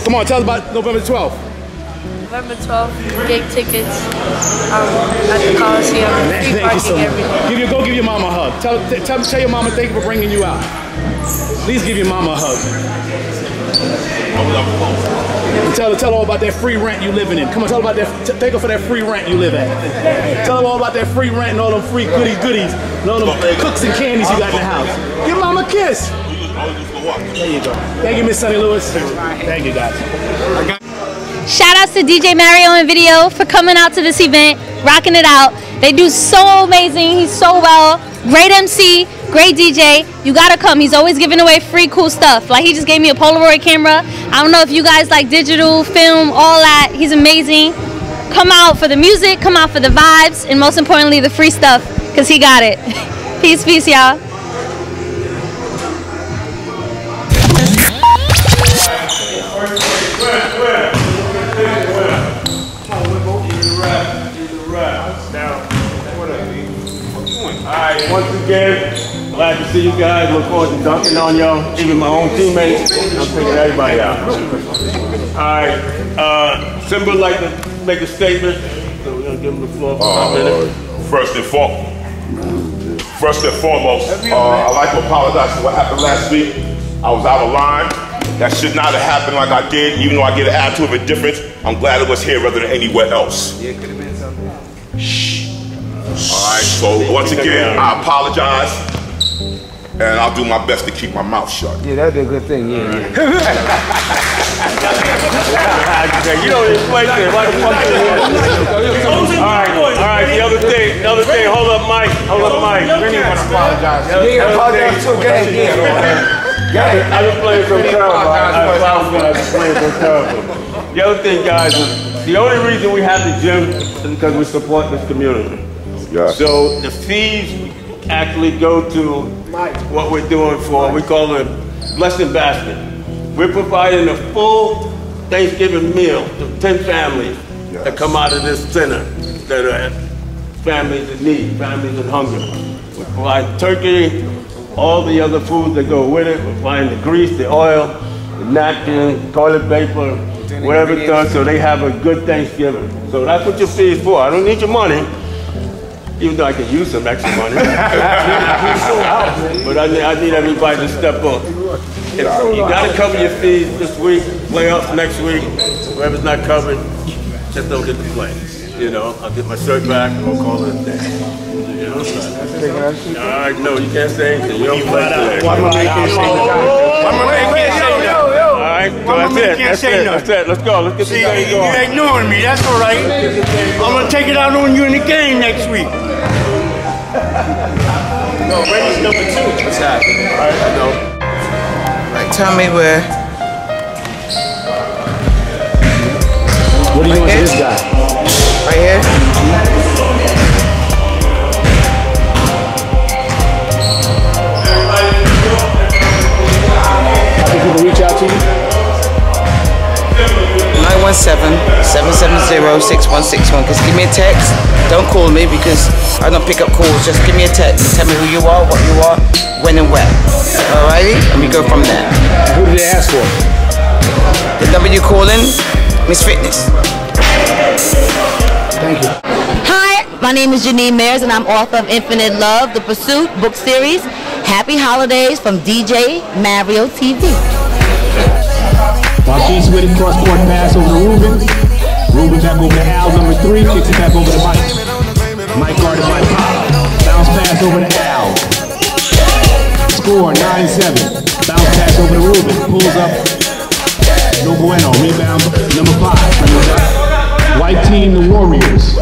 Speaker 1: Come on, tell us about November twelfth.
Speaker 21: November twelfth, gig tickets um, at the Coliseum. Free
Speaker 1: Thank you so
Speaker 21: parking
Speaker 1: much.
Speaker 21: everywhere.
Speaker 1: Give you, go give your mama a hug. Tell, tell, tell your mama thank you for bringing you out. Please give your mama a hug. And tell her, tell her all about that free rent you living in. Come on, tell her about that. Thank her for that free rent you live at. Tell her all about that free rent and all them free goodies, goodies, and all them cooks and candies you got in the house. Give mama a kiss. There you go. Thank you, Miss Sunny Lewis. Thank you, guys.
Speaker 22: Shout outs to D J Mario and Video for coming out to this event, rocking it out. They do so amazing. He's so well. Great M C, great D J. You gotta come. He's always giving away free cool stuff. Like he just gave me a Polaroid camera. I don't know if you guys like digital, film, all that. He's amazing. Come out for the music, come out for the vibes, and most importantly, the free stuff, because he got it. Peace, peace, y'all.
Speaker 23: Alright, once again, glad to see you guys. Look forward to dunking on y'all, even my own teammates. I'm taking everybody out. Alright, uh, Simba would like to make a statement, so we're gonna give him the floor for
Speaker 5: Uh,
Speaker 23: a minute.
Speaker 5: First and foremost, first and foremost, uh, I'd like to apologize for what happened last week. I was out of line. That should not have happened like I did, even though I get an attitude of a difference. I'm glad it was here rather than anywhere else.
Speaker 7: Yeah, could have been something.
Speaker 5: Alright, so once again, I apologize. And I'll do my best to keep my mouth shut.
Speaker 7: Yeah, that'd be a good thing, yeah, yeah.
Speaker 23: You don't even play there. Why the fuck you Alright, alright, the other thing, the other thing, hold up, Mike. Hold up, Mike.
Speaker 7: Really want to apologize. You ain't apologize too, good, yeah.
Speaker 23: I was playing some terrible. I was playing some terrible. The other thing, guys, is the only reason we have the gym is because we support this community.
Speaker 5: Yes.
Speaker 23: So the fees actually go to what we're doing for, we call it Blessing Basket. We're providing a full Thanksgiving meal to ten families yes. that come out of this center that are families in need, families in hunger. We provide turkey, all the other foods that go with it. We provide the grease, the oil, the napkin, toilet paper, whatever it does, so they have a good Thanksgiving. So that's what your fee is for. I don't need your money. Even though I could use some extra money. But I need, I need everybody to step up. If you gotta cover your fees this week, playoffs next week. Whoever's not covered, just don't get to play. You know, I'll get my shirt back and we'll call it a day. You know, so. All right, no, you can't say anything. You don't play today. One more man can't say nothing. One more man can't say nothing. All right, so that's it. That's it. That's it. Let's go. Let's get this thing going.
Speaker 24: You're ignoring me. That's all right. I'm gonna take it out on you in the game next week.
Speaker 12: No, Brady's number two. What's happening? All right, I know. Right, tell me where.
Speaker 1: What are you doing to this guy?
Speaker 12: Right here.
Speaker 1: How can people reach out to you?
Speaker 12: nine one seven, seven seven zero, six one six one. Just give me a text. Don't call me because I don't pick up calls. Just give me a text and tell me who you are, what you are, when and where. Alrighty? And we go from there.
Speaker 1: Who did they ask for?
Speaker 12: The number you calling, Miss Fitness.
Speaker 1: Thank you.
Speaker 25: Hi, my name is Janine Mayers and I'm author of Infinite Love, The Pursuit book series. Happy holidays from D J Mario T V.
Speaker 1: Marquise with it, cross court pass over to Ruben. Ruben back over to Al, number three, kicks it back over to Mike. Mike guarded by Pop. Bounce pass over to Al. Score nine seven. Bounce pass over to Ruben. Pulls up. No bueno. Rebound number five. White team, the Warriors.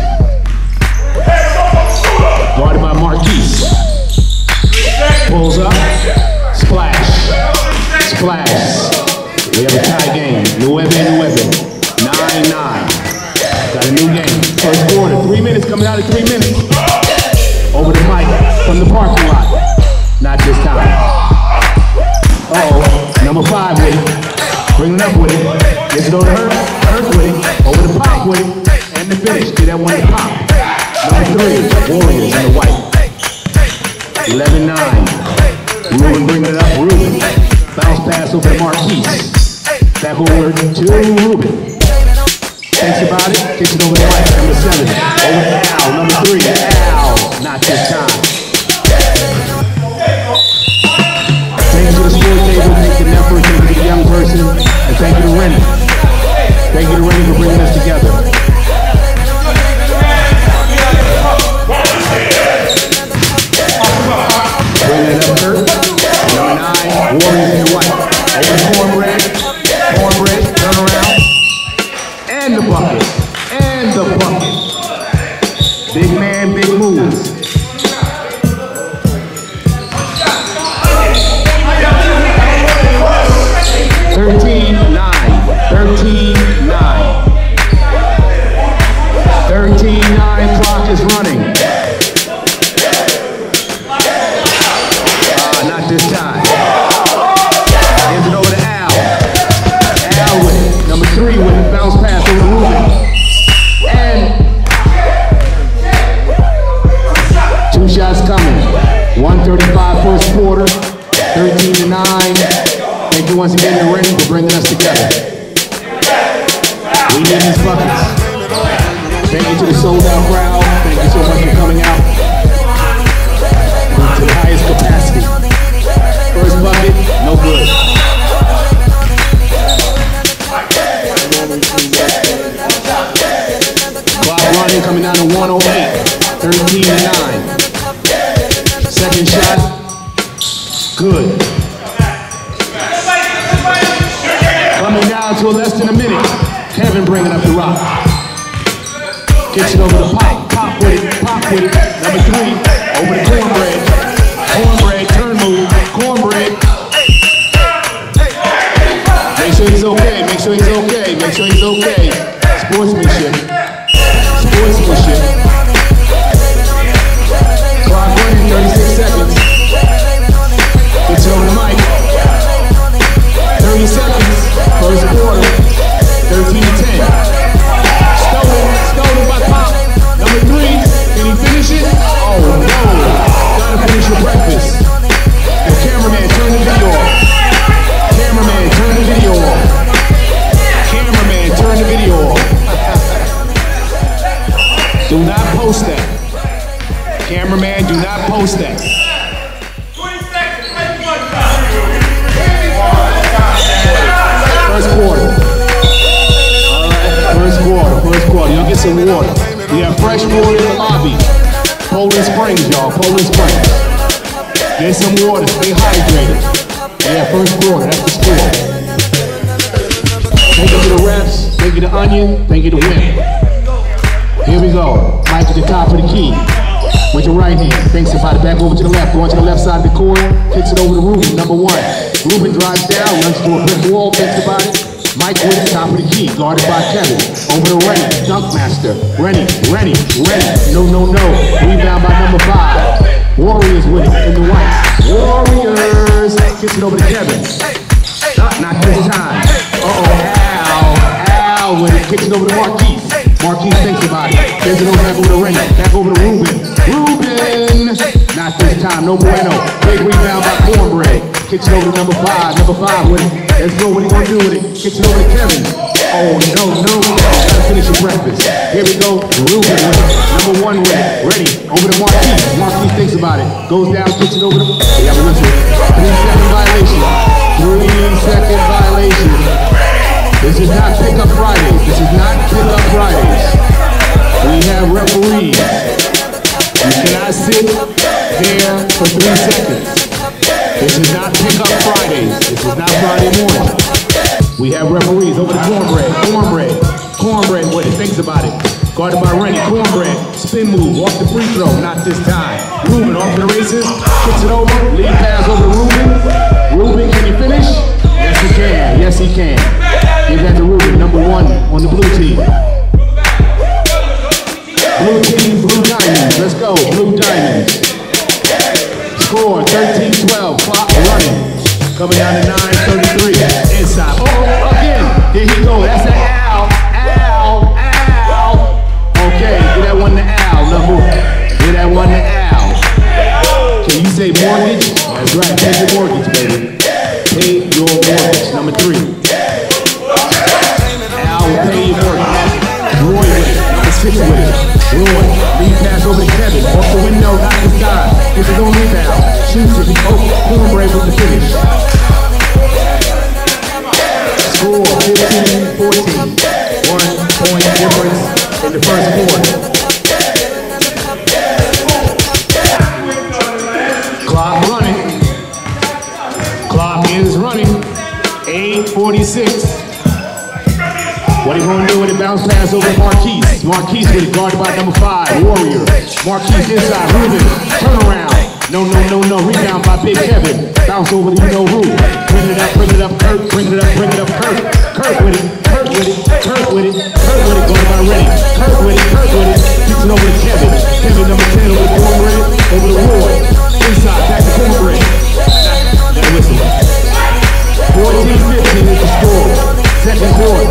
Speaker 1: Guarded by Marquise. Pulls up. Splash. Splash. We have a tie game. Nueve, nueve. nine nine. Got a new game. First quarter. Three minutes coming out of three minutes. Over to Mike from the parking lot. Not this time. Uh-oh. Number five with it. Bringing up with it. Gets it over to Hurt. Hurt with it. Over to Pop with it. And the finish. Get that one to Pop. Number three. Warriors in the white. eleven nine. Ruben bringing it up. Ruben. Bounce pass over to Marquise.
Speaker 13: Back over to Ruben. Thinks about it, kicks it over to Mike, number seven. Over to Al, number three. Al, not this time. Thank you to the score table, thank you to Netflix, thank you to the young person, and thank you to Rennie. Thank you to Rennie for bringing us together. Bring it up, Kurt. Number nine, Warriors in the white. Over to Cornbread. Cornbread, turn around. And the bucket. And the bucket. Big man, big moves. thirteen nine. thirteen nine. thirteen nine, clock is running. Ah, not this time. Hands it over to Al. Al with it. Number three with it. Bounce pass over to Ruben. And two shots coming. one thirty-five first quarter. thirteen to nine. Thank you once again to Rennie for bringing us together. We need these buckets. Thank you to the sold out crowd. Thank you so much for coming out to the highest capacity. First bucket, no good. Clock running, coming down to one oh eight. thirteen to nine. Second shot, good. Coming down to less than a minute. Kevin bringing up the rock. Kicks it over to Pop. Pop with it. Pop with it. Number three. Over to Cornbread. Cornbread. Turn move. Cornbread. Make sure he's okay. Make sure he's okay. Make sure he's okay. Sportsmanship. Sportsmanship. Clock running. thirty-six seconds. Kicks it over to Mike. thirty seconds. First quarter, thirteen to ten. Stolen, stolen by Pop. Number three, can he finish it? Oh no, gotta finish your breakfast. The cameraman, turn the video off. Cameraman, turn the video off. Cameraman, turn the video off. Do not post that. Cameraman, do not post that. First quarter. All right, first quarter, first quarter. Y'all get some water. We have fresh water in the lobby. Poland Springs, y'all, Poland Springs. Get some water, stay hydrated. Yeah, first quarter, that's the score. Thank you to the refs, thank you to Onion, thank you to Wim. Here we go. Mike at the top of the key. With your right hand, thinks about it, back over to the left, going to the left side of the court, kicks it over to Ruben, number one. Ruben drives down, runs to a brick wall, thinks about it. Mike with the top of the key, guarded by Kevin. Over to Rennie, dunk master. Rennie, Rennie, Rennie, no, no, no. Rebound by number five. Warriors with it in the white. Warriors, kicks it over to Kevin. Not, not this time. Uh-oh, Al, Al with it, kicks it over to Marquise. Marquise thinks about it. Gives it over back over to Rennie. Back over to Ruben. Ruben! Not this time. No bueno. Big rebound by Cornbread. Kicks it over to number five. Number five with it. Let's go. What are you going to do with it? Kicks it over to Kevin. Oh, no, no. Gotta finish your breakfast. Here we go. Ruben with it. Number one with it. Ready. Over to Marquise. Marquise thinks about it. Goes down. Kicks it over to... We have a whistle. Three second violation. Three second violation. This is not Pick Up Fridays. This is not Pick Up Fridays. We have referees. You cannot sit there for three seconds. This is not Pick Up Fridays. This is not Friday morning. We have referees. Over to Cornbread. Cornbread. Cornbread with it. Thinks about it. Guarded by Rennie. Cornbread. Spin move. Off the free throw. Not this time. Ruben off to the races. Kicks it over. Lead pass over to Ruben. Ruben, can you finish? Yes, he can. Yes, he can. Give that to Ruben, number one on the blue team. Blue team, blue diamonds. Let's go, blue diamonds. Score thirteen twelve, clock running. Coming down to nine thirty-three. Inside. Oh, again. Here he goes. That's an Al. Al. Al. Okay, get that one to Al. Number. Get that one to Al. Can you say mortgage? That's right. Pay your mortgage, baby. Pay your mortgage. Number three. over to Kevin. Off the window, not the side. Gets his own rebound. Shoots it. Oh, Cornbread with the finish. Score fifteen fourteen. One point difference in the first quarter. Clock running. Clock is running. eight forty-six. What are you going to do with it? Bounce pass over to Marquise. Marquise with it, guarded by number five, Warrior. Marquise inside, Ruben, turn around. No, no, no, no, rebound by Big Kevin. Bounce over to you know who. Bring it up, bring it up, Kurt, bring it up, bring it up, Kurt. Kurt with it, Kurt with it, Kurt with it, Kurt with it, guarded by Ray. Kurt with it, Kurt with it, kicks it over to Kevin. Kevin number ten over to Cornbread, over to Ward. Inside, back to Cornbread. Now whistle. fourteen fifteen is the score. Second quarter.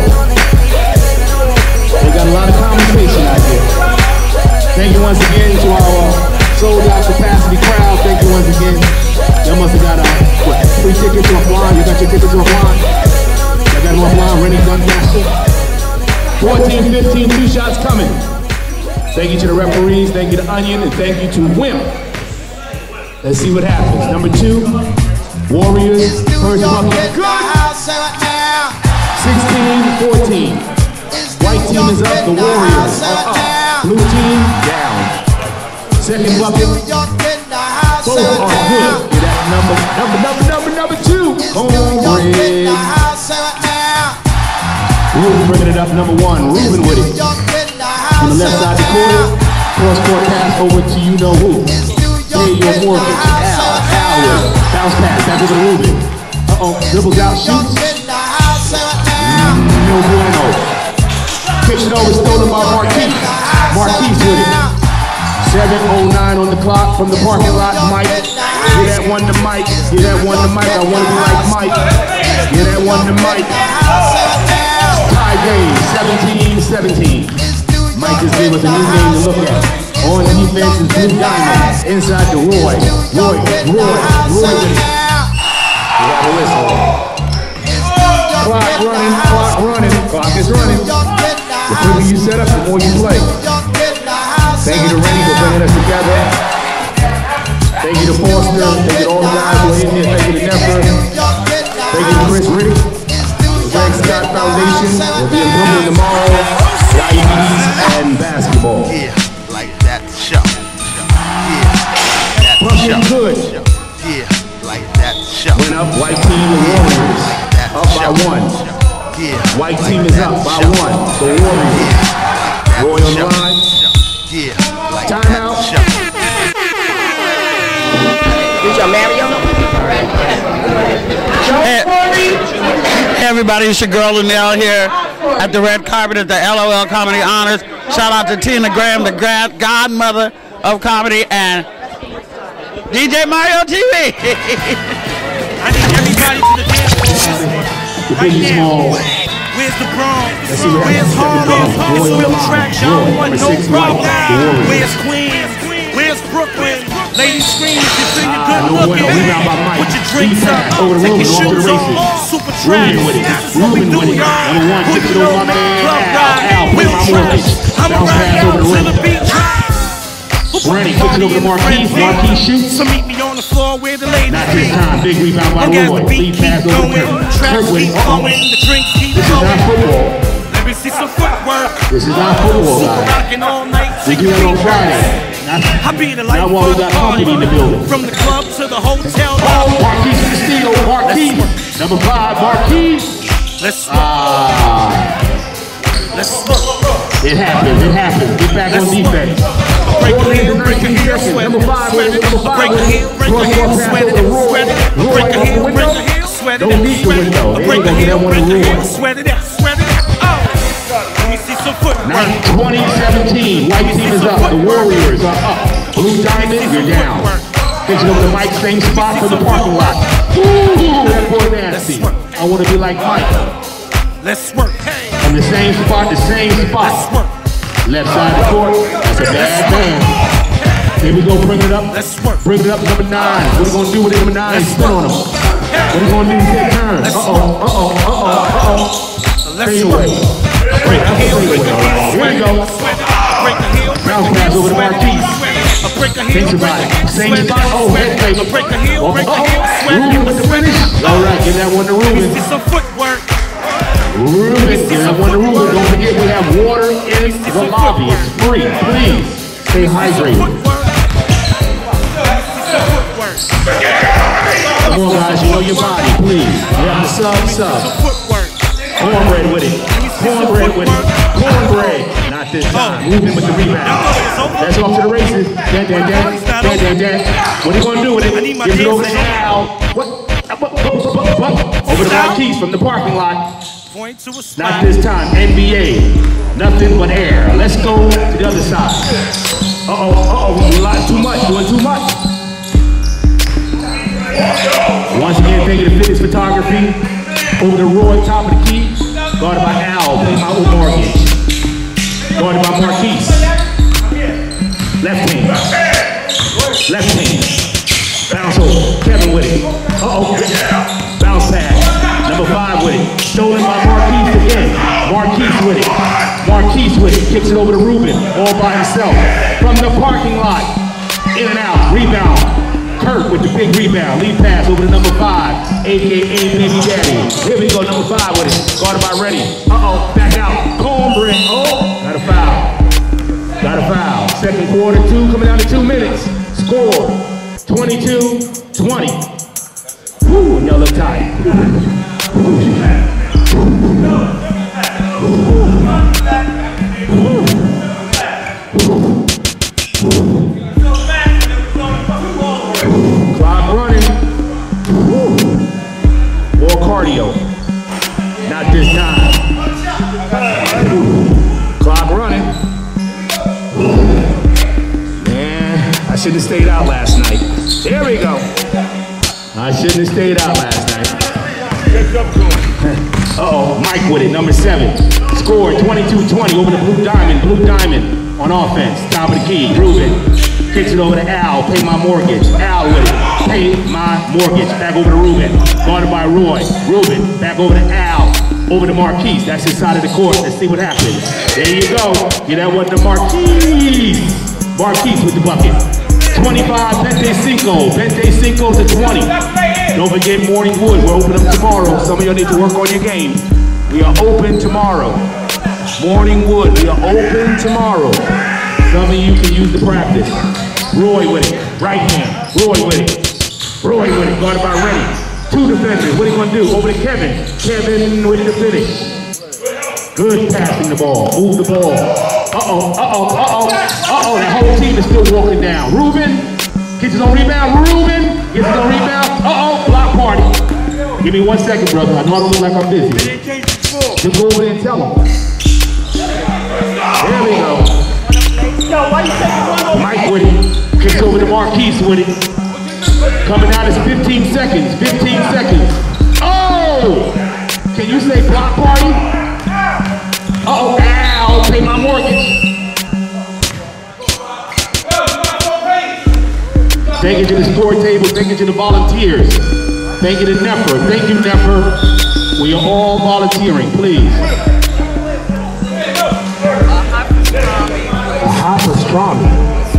Speaker 13: They got a lot of conversation out here. Thank you once again to our sold out capacity crowd. Thank you once again. Y'all must have got a what, free tickets offline. You got your tickets offline? Y'all got them offline, Rennie Gunmaster. fourteen fifteen, two shots coming. Thank you to the referees, thank you to Onion, and thank you to Wimp. Let's see what happens. Number two, Warriors, first bucket. sixteen fourteen. White team is up, the Warriors are up. Blue team down. Second bucket. Both are good. Get that number, number, number, number, number two. Cornbread. Ruben bringing it up, number one. Ruben with it. On the left side of the court. Cross court pass over to you know who. Pay your mortgage. Al, Al with it. Bounce pass, back over to Ruben. Uh-oh, dribbles out, shoots. Mm, no bueno. Pitch it over, stolen by Marquise. Marquise with it. seven oh nine on the clock from the parking lot. Mike, get that one to Mike. Get that one to Mike. I want to be like Mike. Get that one to Mike. Tie game, seventeen seventeen. Mike just gave us a new game to look at. On defense is Blue Diamond. Inside to Roy. Roy, Roy, Roy with it. We have a whistle. Clock running, clock running, clock is running. The quicker you set up, the more you play. Thank you to Rennie for bringing us together. Thank you to Foster. Thank you to all the guys who are in here. Thank you to Neffer. Thank you to Chris Riddick. The Greg Scott Foundation will be in Brooklyn tomorrow. Diabetes and basketball.
Speaker 6: Yeah, like that show. Yeah, that
Speaker 13: Pushing
Speaker 6: show.
Speaker 13: good.
Speaker 6: Yeah, like that show.
Speaker 13: Went up, white team, the Warriors. Up by one. White team is up by one. The Warriors. Roy on the line.
Speaker 6: Yeah, like
Speaker 13: timeout.
Speaker 12: Here's your Mario.
Speaker 9: Hey, everybody, it's your girl Linnell here at the red carpet at the L O L Comedy Honors. Shout out to Tina Graham, the grand godmother of comedy, and D J Mario T V.
Speaker 10: I need everybody to the dance floor right now. Where's the Bronx? Where's Harlem? It's real tracks, y'all want no problem. Where's Queens? Where's Brooklyn? Ladies scream if you feel you're good looking. Put your drinks up, take your shoes off. Super trash, this is what we do, y'all. Put it on my club ride, real trash. I'm a ride out to the beach.
Speaker 13: Rennie puts it over to Marquise. Marquise shoots.
Speaker 10: So meet me on the floor where the ladies
Speaker 13: not this time. Big rebound by Roy. Lead pass over to Kirk.
Speaker 10: Keep going, the drinks keep
Speaker 13: this
Speaker 10: going.
Speaker 13: This is not football.
Speaker 10: Let me see some footwork.
Speaker 13: This is not football, guys.
Speaker 10: Rocking all night.
Speaker 13: We do that on Friday. Not,
Speaker 10: I be the light
Speaker 13: not while we got company in the building.
Speaker 10: From the club to the hotel.
Speaker 13: Oh, Marquise with the steal. Marquise. Number five, Marquise.
Speaker 10: Let's
Speaker 13: Ah.
Speaker 10: Let's smoke.
Speaker 13: It happens. It happens. Get back on defense.
Speaker 10: Break the heel, break the heel, sweat it, sweat it, break the heel, break the heel, sweat it, sweat it, break the heel, break the heel, sweat it, sweat it, break the heel, break the heel, sweat it, sweat it, oh. Let me see some footwork.
Speaker 13: twenty seventeen, white team is up, the Warriors are up. Blue Diamond, you're down. Pitching over to Mike, same spot for the parking lot. Ooh, that boy nasty. I want to be like Mike.
Speaker 10: Let's work.
Speaker 13: From the same spot, the same spot. Left side of the court, that's a bad man. Here we go, bring it up. Bring it up, number nine. What are you gonna do with it, number nine? Spin on him. What are you gonna do with that turn? Uh-oh, uh-oh, uh-oh, uh-oh. Stay away. Break the heel, break the heel. Here we go. Bounce pass over to Marquise. Thinks about it. Same spot. Oh, head fake. Oh, oh. Ruben with the finish. All right, give that one to Ruben.
Speaker 10: Some footwork.
Speaker 13: Ruben, give that one to Ruben. Don't forget we have water in the lobby. It's free. Please stay hydrated. Come on, guys. You know your body. Please. You have the sub, sub. Cornbread with it. Cornbread with it. Cornbread. Not this time. Moving with the rebound. That's off to the races. Dan, dan, dan. Dan, dan, dan. What are you going to do with it? Give it over to Al. What? Over to Marquise from the parking lot. Not this time. N B A. Nothing but air. Let's go to the other side. Uh-oh. Uh-oh. A lot too much. Doing too much. Once again, thank you to Fitness Photography. Over to Roy, top of the key. Guarded by Al, playing my old mortgage. Guarded by Marquise. Left hand. Left hand. Bounce over. Kevin with it. Uh-oh. Bounce pass. Number five with it. Stolen by Marquise again. Marquise with it. Marquise with it. Kicks it over to Ruben. All by himself. From the parking lot. In and out. Rebound. Kurt with the big rebound. Lead pass over to number five, a k a. Baby Daddy. Here we go, number five with it. Guarded by Reddy. Uh-oh, back out. Cornbread. Oh, got a foul. Got a foul. Second quarter, two, coming down to two minutes. Score, twenty-two twenty. Woo, y'all look tired. Clock running. Woo. More cardio. Not this time. Clock running. Man, I shouldn't have stayed out last night. There we go. I shouldn't have stayed out last night. Uh-oh, Mike with it, number seven. Score twenty-two twenty over the Blue Diamond. Blue Diamond on offense. Top of the key, Ruben. Kicks it over to Al, pay my mortgage. Al with it, pay my mortgage. Back over to Ruben, guarded by Roy. Ruben, back over to Al, over to Marquise. That's his side of the court. Let's see what happens. There you go. Get that one to Marquise. Marquise with the bucket. twenty-five, Vente Cinco. Vente Cinco to twenty. Don't forget Morning Wood. We're open up tomorrow. Some of y'all need to work on your game. We are open tomorrow. Morning Wood. We are open tomorrow. Some of you can use the practice. Roy with it. Right hand. Roy with it. Roy with it. Guarded by Reddy. Two defenders. What are you going to do? Over to Kevin. Kevin with the finish. Good passing the ball. Move the ball. Uh-oh. Uh-oh. Uh-oh. Uh-oh. That whole team is still walking down. Ruben gets his own rebound. Ruben gets his own rebound. Uh-oh. Block party. Give me one second, brother. I know I don't look like I'm busy. Just go over there and tell them. There we go. Mike with it. Kicks over to Marquise with it. Coming out is fifteen seconds. fifteen seconds. Oh! Can you say block party? Uh-oh. Ow! Pay my mortgage. Thank you to the score table. Thank you to the volunteers. Thank you to Nefer. Thank you, Nefer. We are all volunteering, please. Hot pastrami.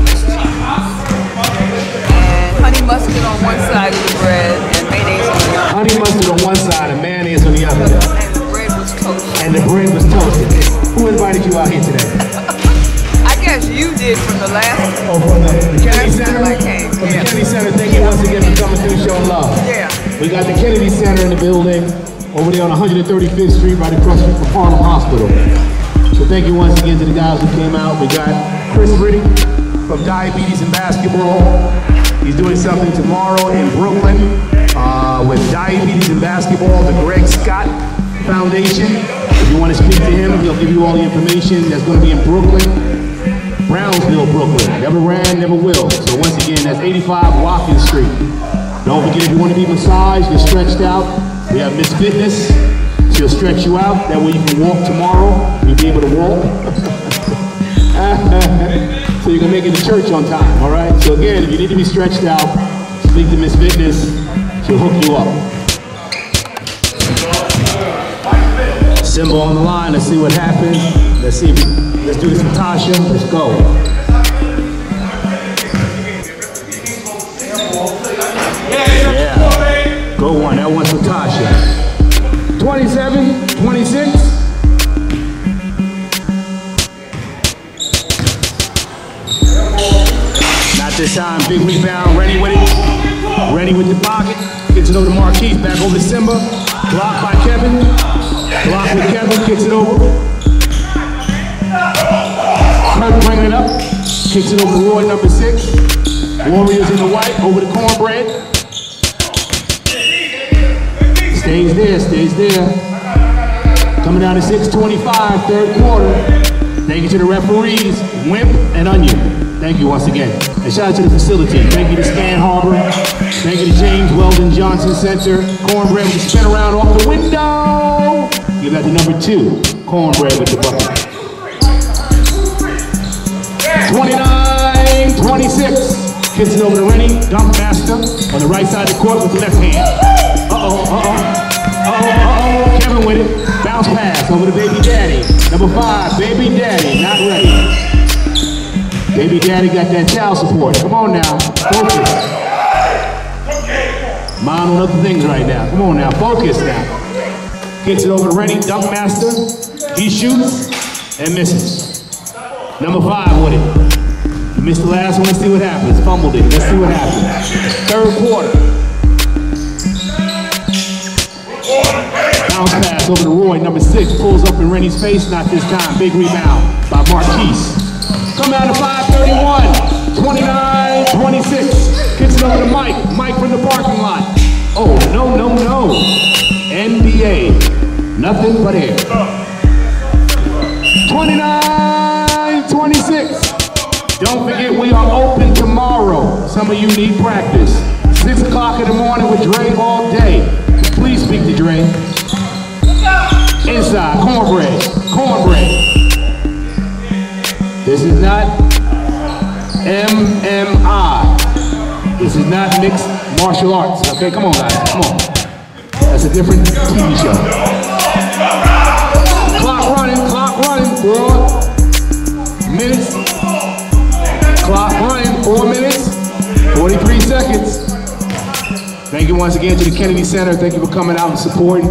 Speaker 3: And honey mustard on one side of the bread and mayonnaise on the other.
Speaker 13: Honey mustard on one side and mayonnaise on the other.
Speaker 3: And the bread was toasted.
Speaker 13: And the bread was toasted. Who invited you out here today?
Speaker 3: I guess you did from the last.
Speaker 13: Oh, from the, the Kennedy Center?
Speaker 3: I came.
Speaker 13: From
Speaker 3: Yeah.
Speaker 13: the Kennedy Center, thank you once again for coming through showing love.
Speaker 3: Yeah.
Speaker 13: We got the Kennedy Center in the building over there on one hundred thirty-fifth Street, right across from Harlem Hospital. So thank you once again to the guys who came out. We got Chris Riddick from Diabetes and Basketball. He's doing something tomorrow in Brooklyn uh, with Diabetes and Basketball, the Greg Scott Foundation. If you want to speak to him, he'll give you all the information. That's going to be in Brooklyn, Brownsville, Brooklyn. Never ran, never will. So once again, that's eighty-five Watkins Street. Don't forget, if you want to be massaged, you're stretched out, we have Miss Fitness. She'll stretch you out. That way you can walk tomorrow. You'll be able to walk. So you can make it to church on time, all right? So again, if you need to be stretched out, speak to Miss Fitness. She'll hook you up. Symbol on the line. Let's see what happens. Let's see. Let's do this with Tasha. Let's go.
Speaker 4: That one's for Tasha. twenty-seven, twenty-six. Not this time, big rebound, ready with it. Ready with the pocket. Gets it over to Marquise, back over to Simba. Blocked by Kevin. Blocked with Kevin, kicks it over. Kirk bringing it up. Kicks it over to Roy, number six. Warriors in the white, over to Cornbread. Stays there, stays there. Coming down to six twenty-five, third quarter. Thank you to the referees, Wimp and Onion. Thank you once again. And shout out to the facility. Thank you to Stan Harbor. Thank you to James Weldon Johnson Center. Cornbread with the spin around off the window. Give that to number two. Cornbread with the bucket. twenty-nine twenty-six. Kicks it over to Rennie. Dunk master on the right side of the court with the left hand. Uh-oh, uh-oh. Uh-oh, uh-oh. Kevin with it. Bounce pass over to Baby Daddy. Number five, Baby Daddy. Not ready. Baby Daddy got that child support. Come on now. Focus. Mind on other things right now. Come on now. Focus now. Kicks it over to Rennie. Dunk master. He shoots and misses. Number five with it. You missed the last one. Let's see what happens. Fumbled it. Let's see what happens. Third quarter. Bounce pass over to Roy. Number six pulls up in Rennie's face. Not this time. Big rebound by Marquise. Come out to five thirty-one. twenty-nine twenty-six. Kicks it over to Mike. Mike from the parking lot. Oh, no, no, no. N B A. Nothing but air. twenty-nine twenty-six. Don't forget we are open tomorrow. Some of you need practice. six o'clock in the morning with Dre all day. Please speak to Dre. Inside, Cornbread. Cornbread. This is not M M I. This is not mixed martial arts. Okay, come on guys, come on. That's a different T V show. Clock running, clock running, bro. Minutes. Clock running, four minutes, forty-three seconds. Thank you once again to the Kennedy Center. Thank you for coming out and supporting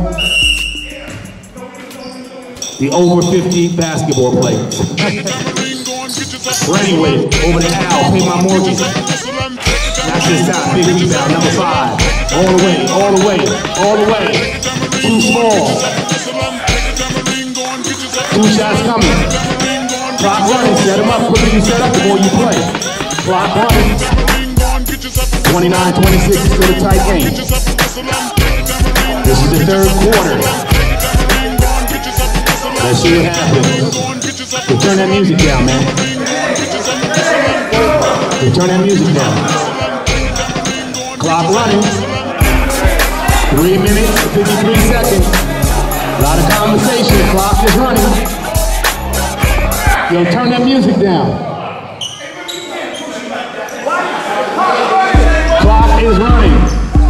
Speaker 4: the over fifty basketball players. Ready with it, over to Al, pay my mortgage. Not this time, big rebound, number five. All the way, all the way, all the way. Too small. Two shots coming. Clock running, set him up, quicker you set up, the more you play. Clock running. twenty-nine twenty-six is still a tight game. This is the third quarter. Let's see what happens. So turn that music down, man. So turn that music down. Clock running. Three minutes, fifty-three seconds. A lot of conversation. Clock is running. Yo, turn that music down. Clock is running.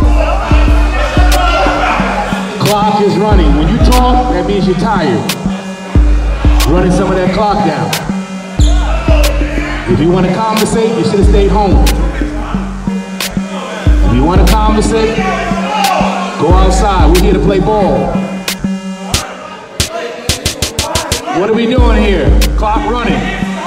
Speaker 4: Clock is running. When you talk, that means you're tired. Running some of that clock down. If you want to conversate, you should have stayed home. If you want to conversate, go outside. We're here to play ball. What are we doing here? Clock running.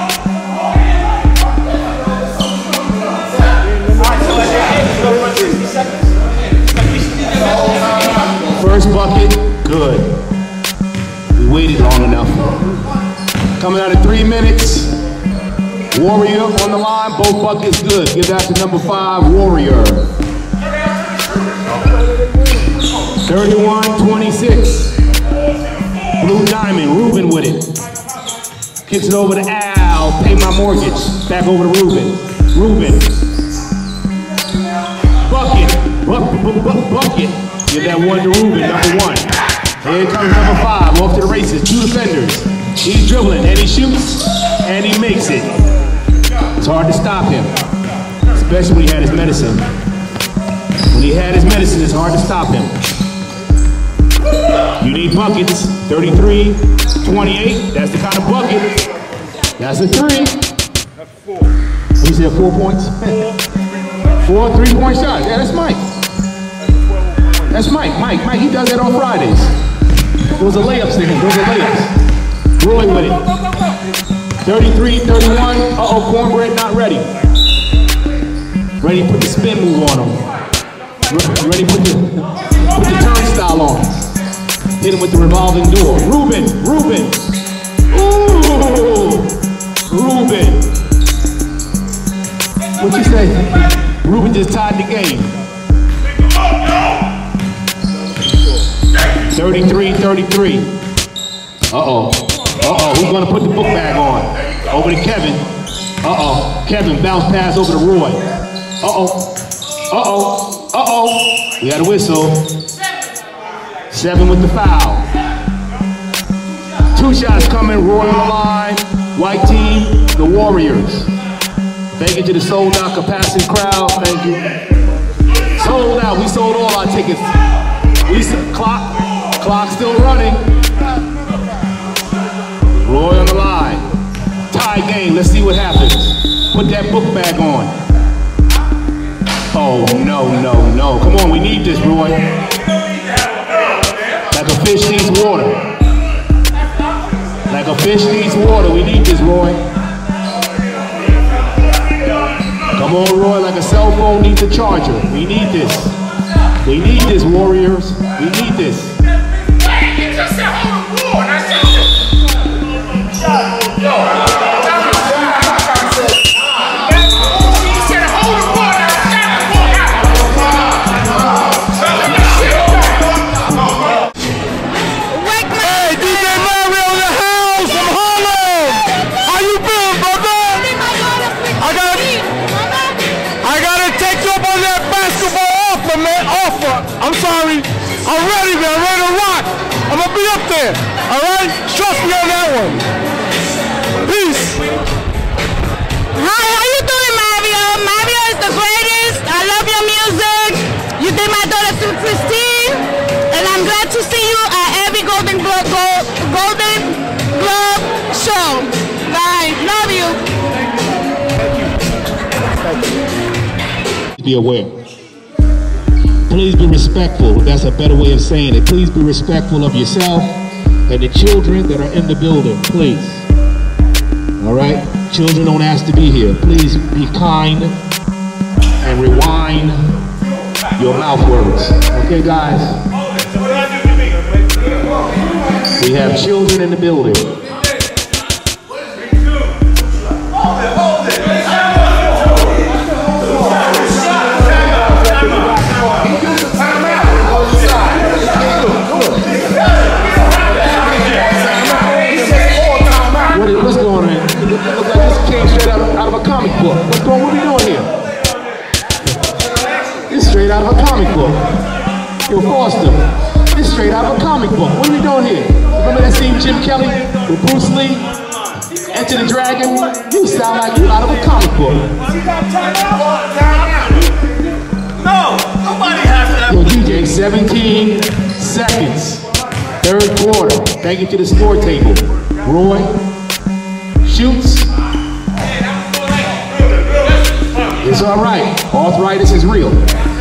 Speaker 4: First bucket, good. We waited long enough. Coming out of three minutes. Warrior on the line, both buckets good. Give that to number five, Warrior. thirty-one twenty-six. Blue Diamond, Ruben with it. Kicks it over to Al, pay my mortgage. Back over to Ruben. Ruben. Bucket, buck, buck, buck, bucket. Give that one to Ruben, number one. Here comes number five, off to the races, two defenders. He's dribbling, and he shoots, and he makes it. It's hard to stop him, especially when he had his medicine. When he had his medicine, it's hard to stop him. You need buckets, thirty-three twenty-eight, that's the kind of bucket. That's a three. That's four. He said four points? Four three-point shots, yeah, that's Mike. That's Mike. Mike, Mike, he does that on Fridays. Those are layups to him. Those are layups. Roy with it. thirty-three thirty-one. Uh-oh, Cornbread not ready. Ready to put the spin move on him. Ready to put the, put the turnstile on. Hit him with the revolving door. Ruben, Ruben. Ooh, Ruben. What you say? Ruben just tied the game. thirty-three thirty-three. Uh-oh. Uh-oh, who's gonna put the book bag on? Over to Kevin. Uh-oh. Kevin, bounce pass over to Roy. Uh-oh. Uh-oh. Uh-oh. We got a whistle. Seven with the foul. Two shots coming, Roy on the line. White team, the Warriors. Thank you to the sold out capacity crowd. Thank you. Sold out. We sold all our tickets. We clock, clock still running. Roy on the line. Tie game. Let's see what happens. Put that book bag on. Oh no no no! Come on, we need this, Roy. Like a fish needs water. Like a fish needs water. We need this, Roy. Come on, Roy, like a cell phone needs a charger. We need this. We need this, Warriors. We need this.
Speaker 10: Hey, D J Mario in the house from Harlem. How you feeling, brother? I gotta, I gotta take you up on that basketball offer, man. Offer. I'm sorry. I'm ready, man. I'm ready to rock. I'm gonna be up there. All right? Trust me on that one. Peace.
Speaker 25: Hi, how you doing, Mario? Mario is the greatest. I love your music. You did my daughter to Christine, and I'm glad to see you at every Golden Globe Golden Globe show. Bye. Love you.
Speaker 4: Be aware. Please be respectful. That's a better way of saying it. Please be respectful of yourself and the children that are in the building. Please. All right? Children don't ask to be here. Please be kind and rewind your mouth words. Okay, guys? We have children in the building. What is, what's going on? It looks like this came straight out of, out of a comic book. What's going on? What are we doing here? This is straight out of a comic book. Yo, Foster, this is straight out of a comic book. What are we doing here? Remember that scene Jim Kelly with Bruce Lee? Enter the Dragon? You sound like you out of a comic book.
Speaker 10: No, nobody has that.
Speaker 4: Yo, D J, seventeen seconds. Third quarter. Thank you to the score table. Roy shoots. It's all right. Arthritis is real.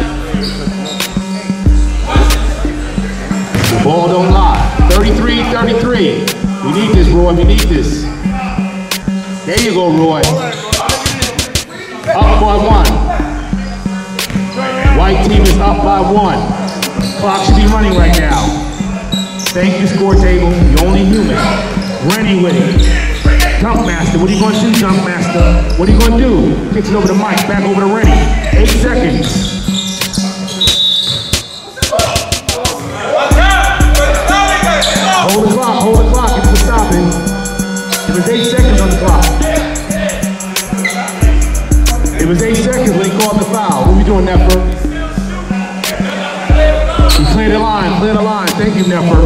Speaker 4: The ball don't lie. thirty-three thirty-three. We need this, Roy. We need this. There you go, Roy. Up by one. White team is up by one. Clock should be running right now. Thank you, score table. You're only human. Rennie with it. Dunk Master, what are you going to do, Dunk Master? What are you going to do? Kicks it over to Mike, back over to Rennie. Eight seconds. Hold the clock, hold the clock, it's for stopping. It was eight seconds on the clock. It was eight seconds when he called the foul. What are we doing, Neffer? You clear the line, clear the line. Thank you, Neffer.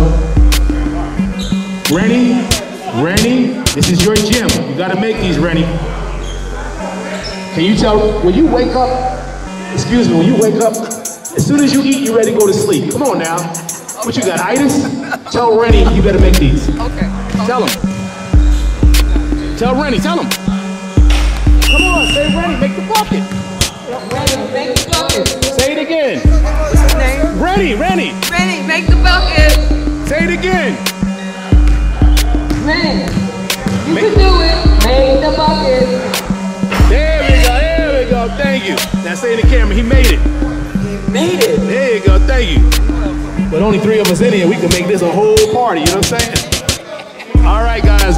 Speaker 4: Rennie, Rennie, this is your gym. You gotta make these, Rennie. Can you tell, when you wake up, excuse me, when you wake up, as soon as you eat, you're ready to go to sleep. Come on now. What you got, itis? Tell Rennie you better make these.
Speaker 3: Okay.
Speaker 4: Tell him. Tell Rennie, tell him. Come on, say Rennie, make the bucket. Say it again.
Speaker 3: What's his name?
Speaker 4: Rennie, Rennie. in.
Speaker 8: Man, you can do it. Made the bucket.
Speaker 4: There we go, there we go. Thank you. Now say to the camera, he made it. He
Speaker 8: made it.
Speaker 4: There you go, thank you. But only three of us in here, we can make this a whole party, you know what I'm saying? All right, guys.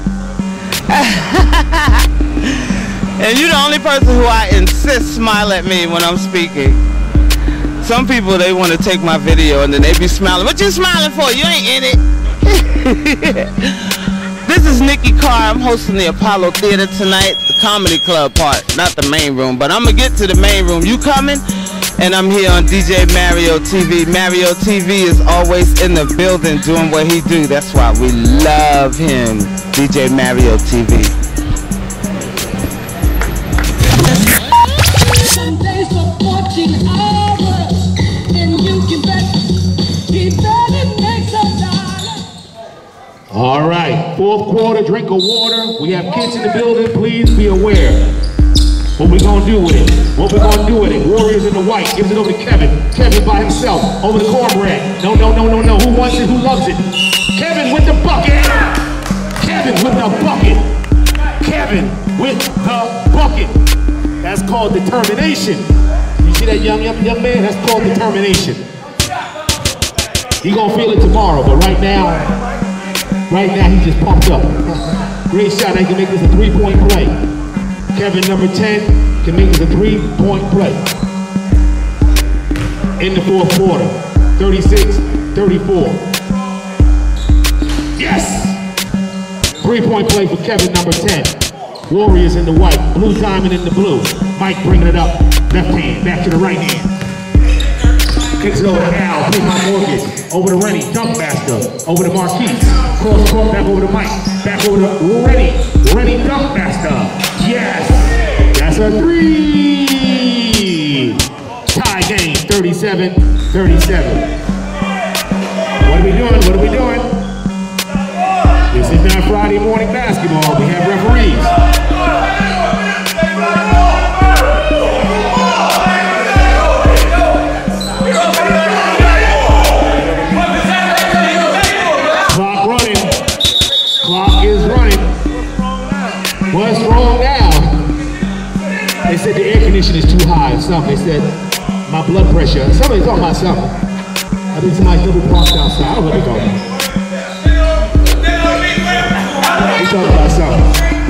Speaker 9: And you're the only person who I insist smile at me when I'm speaking. Some people, they want to take my video and then they be smiling. What you smiling for? You ain't in it. This is Nikki Carr. I'm hosting the Apollo Theater tonight, the comedy club part, not the main room. But I'm going to get to the main room. You coming? And I'm here on D J Mario T V. Mario T V is always in the building doing what he do. That's why we love him. D J Mario T V.
Speaker 8: Some days of watching hours, and you can bet he better make some dollars.
Speaker 4: All right, fourth quarter, drink of water. We have kids in the building, please be aware. What we gonna do with it? What we gonna do with it? Warriors in the white, gives it over to Kevin. Kevin by himself, over the cornbread. No, no, no, no, no, who wants it, who loves it? Kevin with the bucket! Kevin with the bucket! Kevin with the bucket! That's called determination. You see that young, young, young man? That's called determination. He gonna feel it tomorrow, but right now, right now he's just pumped up. Great shot, they can make this a three-point play. Kevin, number ten, can make this a three-point play. In the fourth quarter, thirty-six thirty-four. Yes! Three-point play for Kevin, number ten. Warriors in the white, blue diamond in the blue. Mike bringing it up, left hand, back to the right hand. Kicks it over to Al, put my mortgage. Over to Rennie, dunk master. Over to Marquise, cross court, back over to Mike. Back over to Rennie, Rennie dunk master. Yes, that's a three. Tie game, thirty-seven thirty-seven. What are we doing? What are we doing? This is not Friday morning basketball. We have referees. Clock running. Clock is running. What's wrong now? They said the air conditioning is too high or something. They said my blood pressure. Somebody's talking about something. I think somebody double parked outside. I don't know what they're talking about. They're talking about something.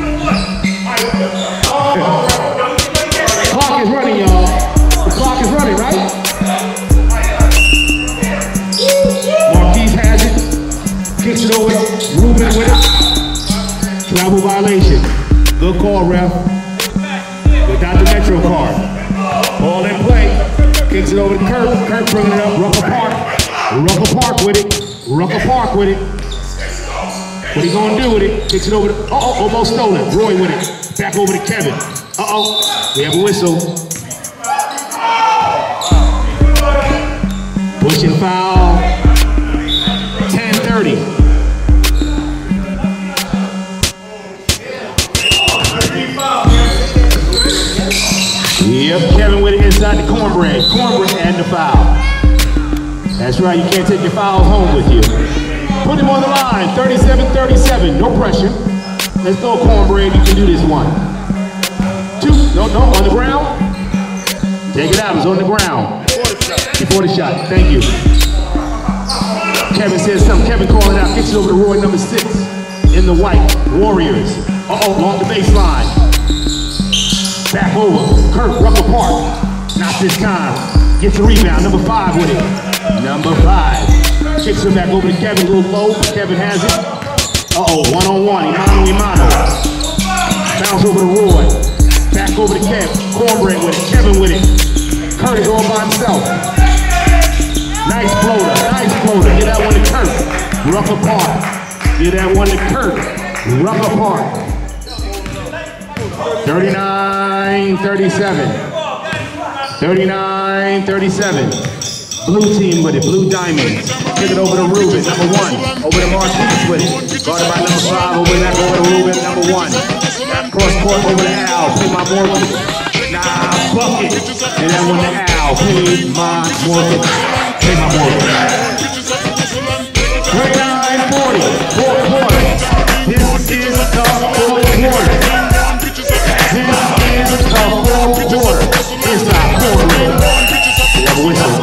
Speaker 4: The clock is running, y'all. The clock is running, right? Marquise has it. Kicks it over. Ruben with it. Travel violation. Good call, ref. Without the Metro card. Ball in play. Kicks it over to Kirk. Kirk bringing it up. Rucker Park. Rucker Park with it. Rucker Park with it. What he gonna do with it? Kicks it over to, uh-oh, almost stolen. Roy with it. Back over to Kevin. Uh-oh, we have a whistle. Pushing foul. ten thirty. Yep, Kevin with it inside the cornbread. Cornbread and the foul. That's right, you can't take your fouls home with you. Put him on the line, thirty-seven thirty-seven, no pressure. Let's go, cornbread, you can do this one. Two, no, no, on the ground. Take it out, it's on the ground. Before the shot, thank you. Kevin says something, Kevin calling out, kicks it over to Roy, number six. In the white, Warriors. Uh-oh, along the baseline. Back over, Kirk, Rucker Park. Not this time. Gets a rebound, number five with it. Number five. Kicks it back over to Kevin, a little low, but Kevin has it. Uh-oh, one-on-one, Imano, Imano. Bounce over to Roy. Back over to Kev. Cornbread with it, Kevin with it. Curtis all by himself. Nice floater, nice floater. Get that one to Kirk. Rucker Park. Get that one to Kirk. Rucker Park. thirty-nine thirty-seven. thirty-nine thirty-seven. Blue team with it, Blue Diamond. Kick it over to Ruben, number one. Over to Marquise with it. Guarded by number five, over back over to Ruben, number one. Cross court over to Al. Pay my mortgage. Nah, bucket. And that one to Al. Pay my mortgage. Pay my mortgage. thirty-nine forty, fourth quarter. This is the fourth quarter. This is the fourth quarter. Inside cornbread. We have a whistle.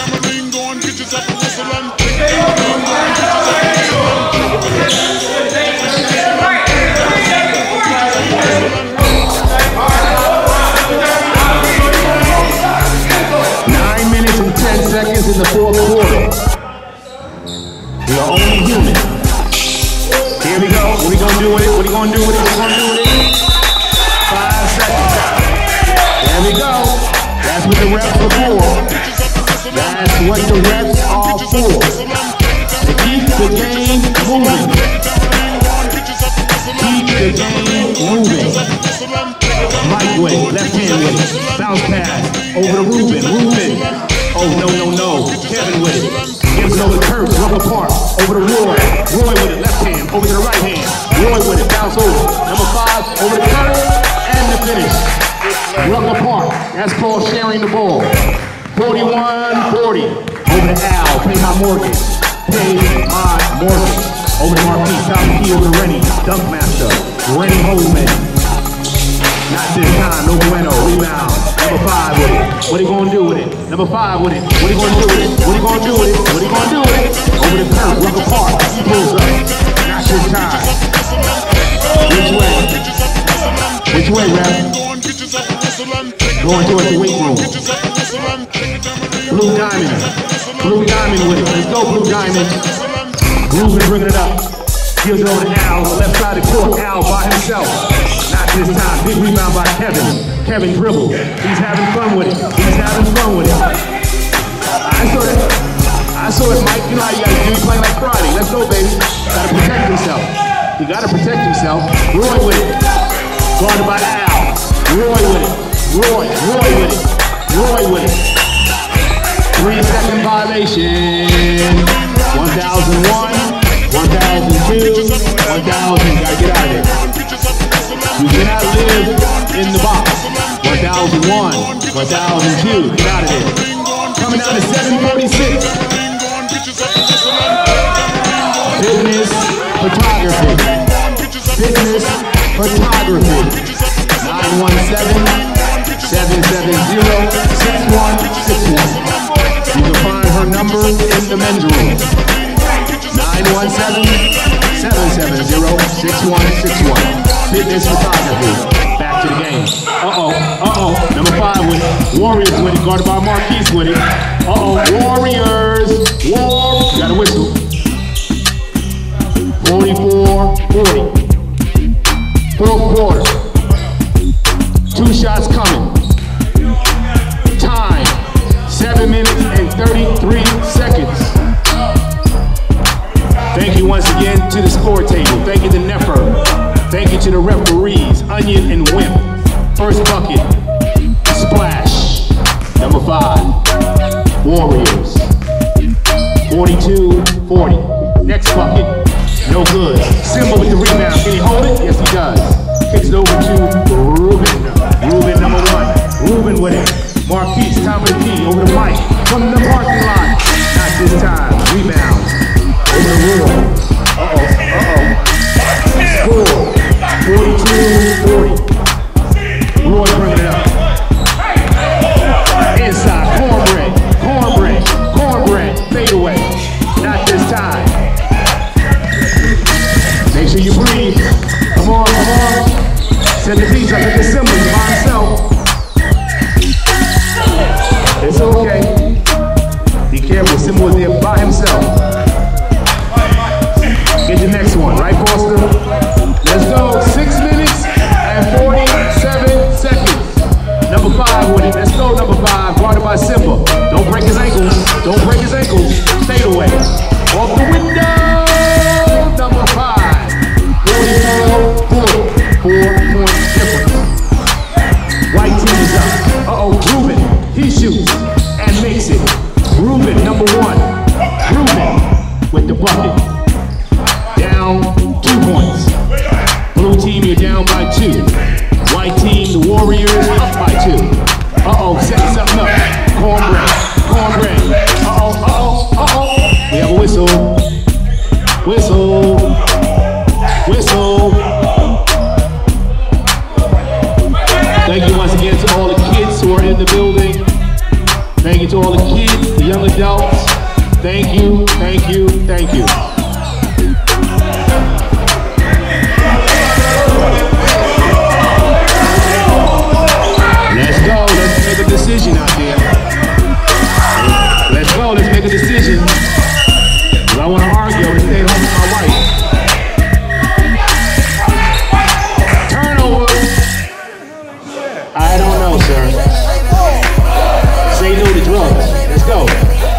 Speaker 4: Nine minutes and ten seconds in the fourth quarter. We are only human. Here we go. What are we gonna do with it? What are you gonna do with it? What are you gonna do with it? Five seconds. There we go. That's what the reps are for. That's what the reps are for. To keep the game moving. Keep the game moving. Right way, left hand with it. Bounce pass over to Ruben. Ruben. Oh no no no. Kevin with it. Gives it over to Kurt. Rubber Park. Over to Roy. Roy with it. Left hand. Over to the right hand. Roy with it. Bounce over. Number five. Over to Kurt. And the finish. Rubber Park. That's called sharing the ball. forty-one forty. Over to Al. Pay my mortgage. Pay my mortgage. Over to Marquis. Top key over to Rennie. Dunk master. Rennie Holman. Not this time. No bueno. Rebound. Number five with it. What are you gonna do with it? Number five with it. What are you gonna do with it? What are you gonna do with it? What are you gonna do with it? Over to Kurt. Rubber Park. He pulls up. Not this time. Which way? Which way, ref? Going towards the weight room. Blue Diamond. Blue Diamond with it. Let's go, Blue Diamond. Ruben bringing it up. Gives it over to Al. Left side of the court. Al by himself. Not this time. Big rebound by Kevin. Kevin dribble. He's having fun with it. He's having fun with it. I saw it. I saw it, Mike. You know how you gotta do. He's playing like Friday. Let's go, baby. Gotta protect himself. He gotta protect himself. Roy with it. Guarded by Al. Roy with it. Roy. Roy with it. Roy with it. Three second violation. one thousand one. one thousand two. one thousand. Gotta get out of there. You cannot live in the box. one thousand one, one thousand two, get out of there. Coming down to seven forty-six. Fitness photography. Fitness photography. nine one seven, seven seven zero, six one six one. You can find her number in the men's room. nine one seven, seven seven zero, six one six one. Fitness photography. Back to the game. Uh-oh, uh-oh. Number five with it. Warriors with it. Guarded by Marquise with it. Uh-oh, Warriors. War. Got a whistle. forty-four forty. Fourth quarter. Two shots coming. Time. Seven minutes and thirty-three seconds. Thank you once again to the score table. Thank you to Nefer. Thank you to the referees, Onion and Wimp. First bucket, Splash. Number five, Warriors. forty-two forty. Next bucket, no good. Simba with the rebound. Can he hold it? Yes, he does. Kicks it over to Ruben. Ruben, number one. Ruben with it. Marquise, top of the key, over to Mike. From the parking lot. Not this time. Rebound. Over to Roy. Uh-oh, uh-oh. Score. forty-two forty. Roy bringing it up. Inside, cornbread, cornbread, cornbread, fade away. Not this time. Make sure you breathe. Come on, come on. Set the beats up at the cymbals by himself. It's okay. Be careful, Simba was there by himself. Get the next one, right, Foster? Let's go. Six minutes and forty-seven seconds. Number five with it. Let's go, number five. Guarded by Simba. Don't break his ankles. Don't break his ankles. Fade away. Off the window. Number five. forty-four forty. Four point difference. White team is up. Uh-oh, Ruben. He shoots and makes it. Ruben, number one. Ruben with the bucket. Down two points. Blue team, you're down by two. White team, the Warriors, up by two. Uh-oh, setting something up. Cornbread, cornbread. Uh-oh, uh-oh, uh-oh. We have a whistle. Whistle. Whistle. Thank you once again to all the kids who are in the building. Thank you to all the kids, the young adults. Thank you, thank you, thank you. Let's go, let's make a decision out there. Let's go, let's make a decision. If I want to argue, I'm going to stay home with my wife. Turnover. I don't know, sir. Say no to drugs. Let's go.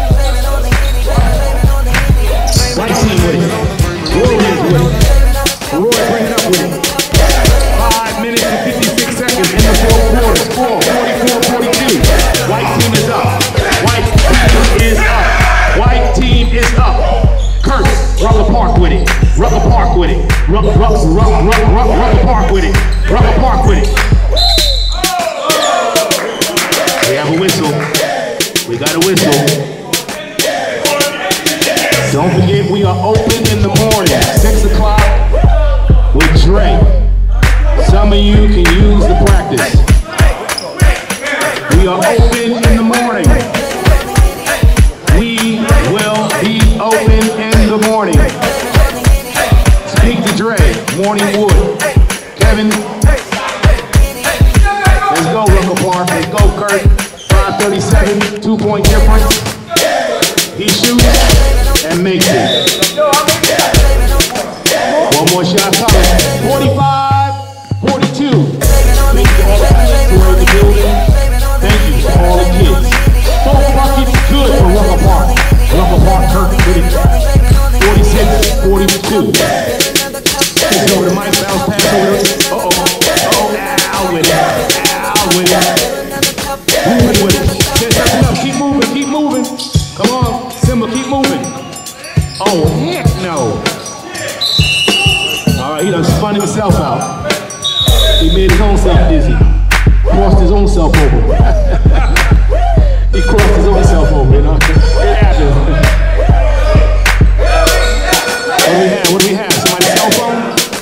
Speaker 4: White team with it. Warriors with it. Roy bring it up with it. Five minutes and fifty-six seconds in the fourth quarter. Score forty-four forty-two. White team is up. White team is up. White team is up. Curse. Rubber Park with it. Rubber Park with it. Rubber, rubber, rubber, rubber, rubber Park with it. Rubber Park with it. We have a whistle. We got a whistle. Don't forget, we are open in the morning, six o'clock with Dre. Some of you can use the practice. We are open in the morning. We will be open in the morning. Speak to Dre, Morning Wood. Kevin, let's go, Rucker Park. Let's go, Kurt. five thirty-seven, two-point difference. He shoots and makes it. One more shot coming. forty-five forty-two. Thank you to all the kids who are in the building. Thank you to all the kids. Four buckets good for Rucker Park. Rucker Park, Kirk, with it. forty-six forty-two. Takes over the mic, bounce pass over it. Uh-oh. Uh-oh. Ow with it. Ow with it. Moving with it. Can't touch enough. Keep moving. Keep moving. Come on. Simba, keep moving. Oh, heck no. All right, he done spun himself out. He made his own self dizzy. Crossed his own self over. He crossed his own self over, you know? It happens. What do we have? What do we have? Somebody's cell phone?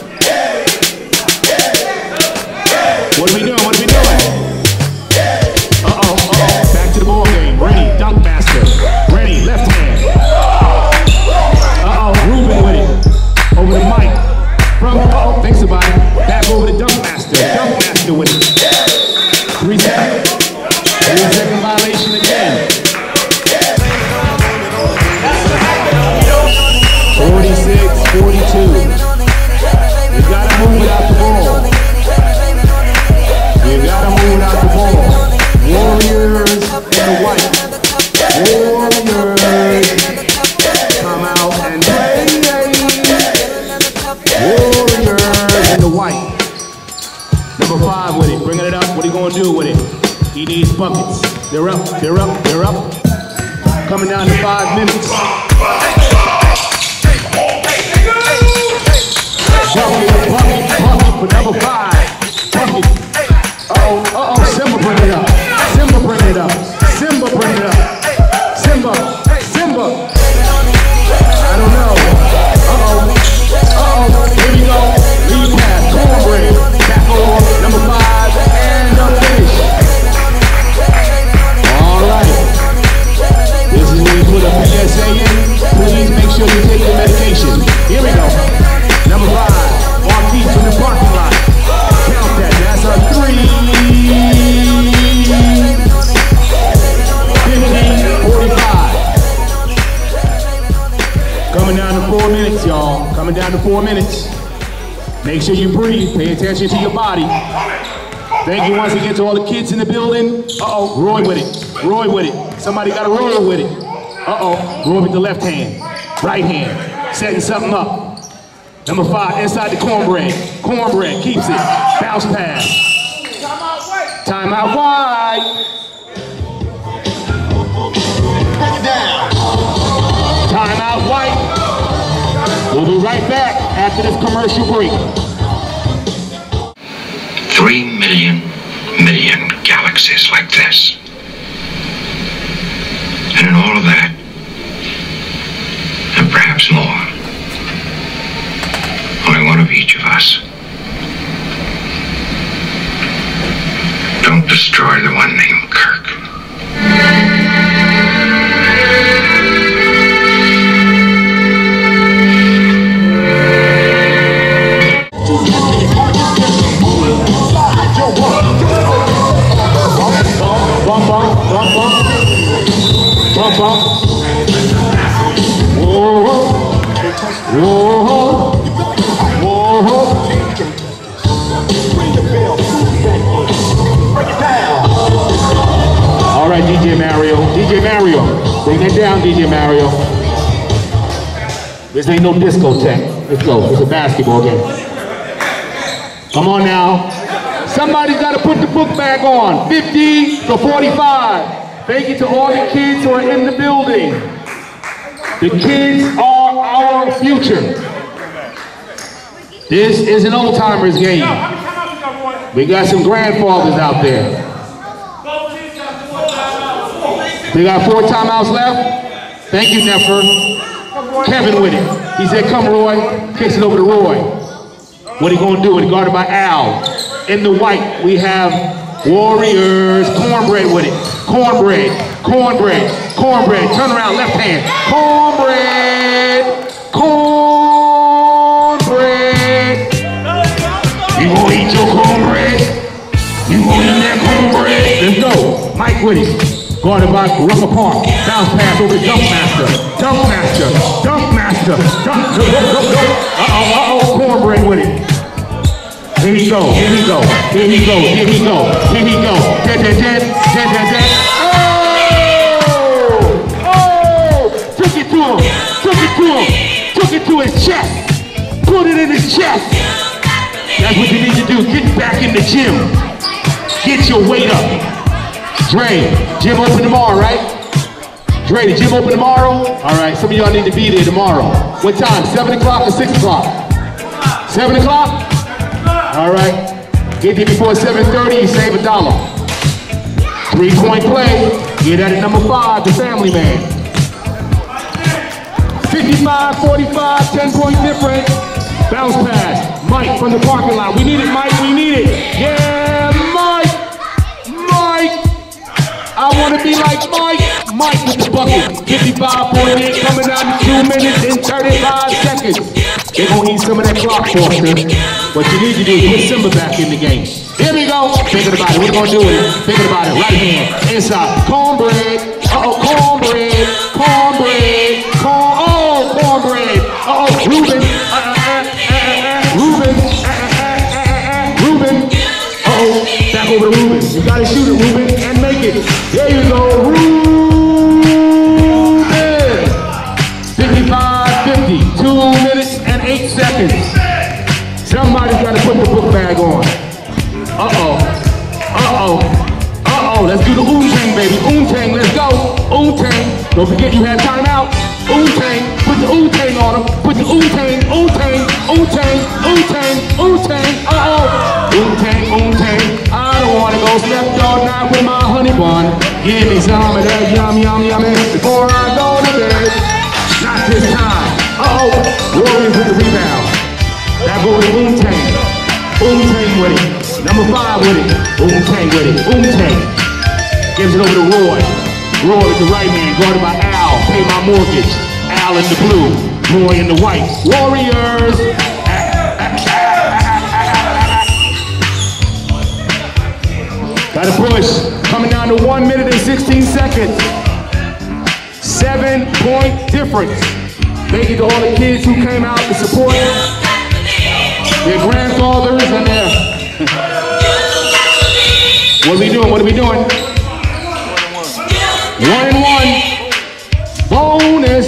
Speaker 4: What are we doing? What are we doing? Uh-oh, uh-oh. Back to the ball game. Rennie, dunk master. Rennie, left hand. Uh-oh, Ruben with it. Over the mic. From, uh-oh, thinks about it. Back over the dunk master. Dunk master with it. Three seconds. Three second violation again. forty-six forty-two. You gotta move it out the ball. You gotta move it out the ball. Warriors in the white. Warriors come out and play. Warriors in the white. Number five with it, bringing it up. What are you gonna do with it? He needs buckets. They're up, they're up, they're up. Coming down to five minutes. Bucket, bucket, bucket for number five. Bucket. Uh-oh, uh-oh, Simba bring it up. Simba bring it up. Simba bring it up. Simba, Simba. I don't know. Uh-oh, uh-oh, here we go. Lead pass, cornbread. Back over, number five, and the finish. All right. This is when you put a P S A in. Please make sure you take your medication. Here we go. Number five, Marquise in the parking lot. Count that, that's a three. fifteen forty-five. Coming down to four minutes, y'all. Coming down to four minutes. Make sure you breathe, pay attention to your body. Thank you once again to all the kids in the building. Uh-oh, Roy with it. Roy with it. Somebody got a roller with it. Uh-oh, Roy with the left hand. Right hand. Setting something up. Number five, inside the cornbread. Cornbread keeps it. Bounce pass. Timeout wide. Timeout white. We'll be right back after this commercial break.
Speaker 14: Three million million galaxies like this. And in all of that, and perhaps more, us. Don't destroy the one named Kirk.
Speaker 4: Bump, bump, bump, bump. Bump, bump. Whoa, whoa, whoa. All right, D J Mario. D J Mario. Bring it down, D J Mario. This ain't no discotheque. Let's go. It's a basketball game. Come on now. Somebody's got to put the book bag on. fifty to forty-five. Thank you to all the kids who are in the building. The kids are our future. This is an old-timers game. We got some grandfathers out there. We got four timeouts left. Thank you, Neffer. Kevin with it. He said, come, Roy. Kicks it over to Roy. What are you going to do? It's guarded by Al. In the white, we have Warriors. Cornbread with it. Cornbread. Cornbread. Cornbread. Turn around, left hand. Cornbread. Cornbread. You gonna eat your cornbread? You gonna eat that cornbread? Let's go. Mike with it. Guarded by Rucker Park. Bounce pass over to Dunk Master. Dunk Master. Dunk Master. Dunk. Go, go, go, go. Uh-oh, uh-oh. Cornbread with it. Here he go, here he go, here he go, here he go, here he go. Dead, dead, dead, dead, dead, dead. Oh! Oh! Took it to him, took it to him, took it to his chest. Put it in his chest. That's what you need to do. Get back in the gym. Get your weight up. Dre, gym open tomorrow, right? Dre, the gym open tomorrow? All right, some of y'all need to be there tomorrow. What time, seven o'clock or six o'clock? seven o'clock? All right, get there before seven thirty, you save a dollar. Three-point play, get at it number five, the family man. fifty-five forty-five, ten-point difference. Bounce pass, Mike from the parking lot. We need it, Mike, we need it. Yeah, Mike, Mike. I want to be like Mike. Mike with the bucket. fifty-five forty-eight, coming down to two minutes and thirty-five seconds. They're going to eat some of that clock, Foster. What you need to do is put Simba back in the game. Here we go. Thinking about it. What are we going to do with it? Thinking about it. Right hand. Inside. Cornbread. Uh-oh. Cornbread. Cornbread. Corn. Oh, cornbread. Uh-oh. Ruben. Uh, uh, uh, uh, uh, Ruben. Uh, uh, uh, uh, uh, Ruben. Uh-oh. Back over to Ruben. You got to shoot it, Ruben, and make it. There you go. Ruben. fifty-five fifty. Two minutes and eight seconds. Somebody's got to put the book bag on. Uh-oh. Uh-oh. Uh-oh. Let's do the Oom-Tang, baby. Oom-Tang, let's go. Oom-Tang. Don't forget you had time out. Oom-Tang. Put the Oom-Tang on them. Put the Oom-Tang. Oom-Tang. Oom-Tang. Oom-Tang. Oom-Tang. Uh-oh. Oom-Tang. Oom-Tang. I don't want to go slept all night with my honey bun. Give me some of that yum, yum, yummy before I go to bed. Not this time. Uh-oh. Warriors with the rebound. That go with Oom-Tang. Oom-Tang with it. Number five with it. Oom-Tang with it. Oom-Tang. Gives it over to Roy. Roy with the right man, guarded by Al. Pay my mortgage. Al in the blue. Roy in the white. Warriors. Gotta push. Coming down to one minute and sixteen seconds. Seven point difference. Thank you to all the kids who came out to support their grandfathers and their... What are we doing? What are we doing? One and one. Bonus.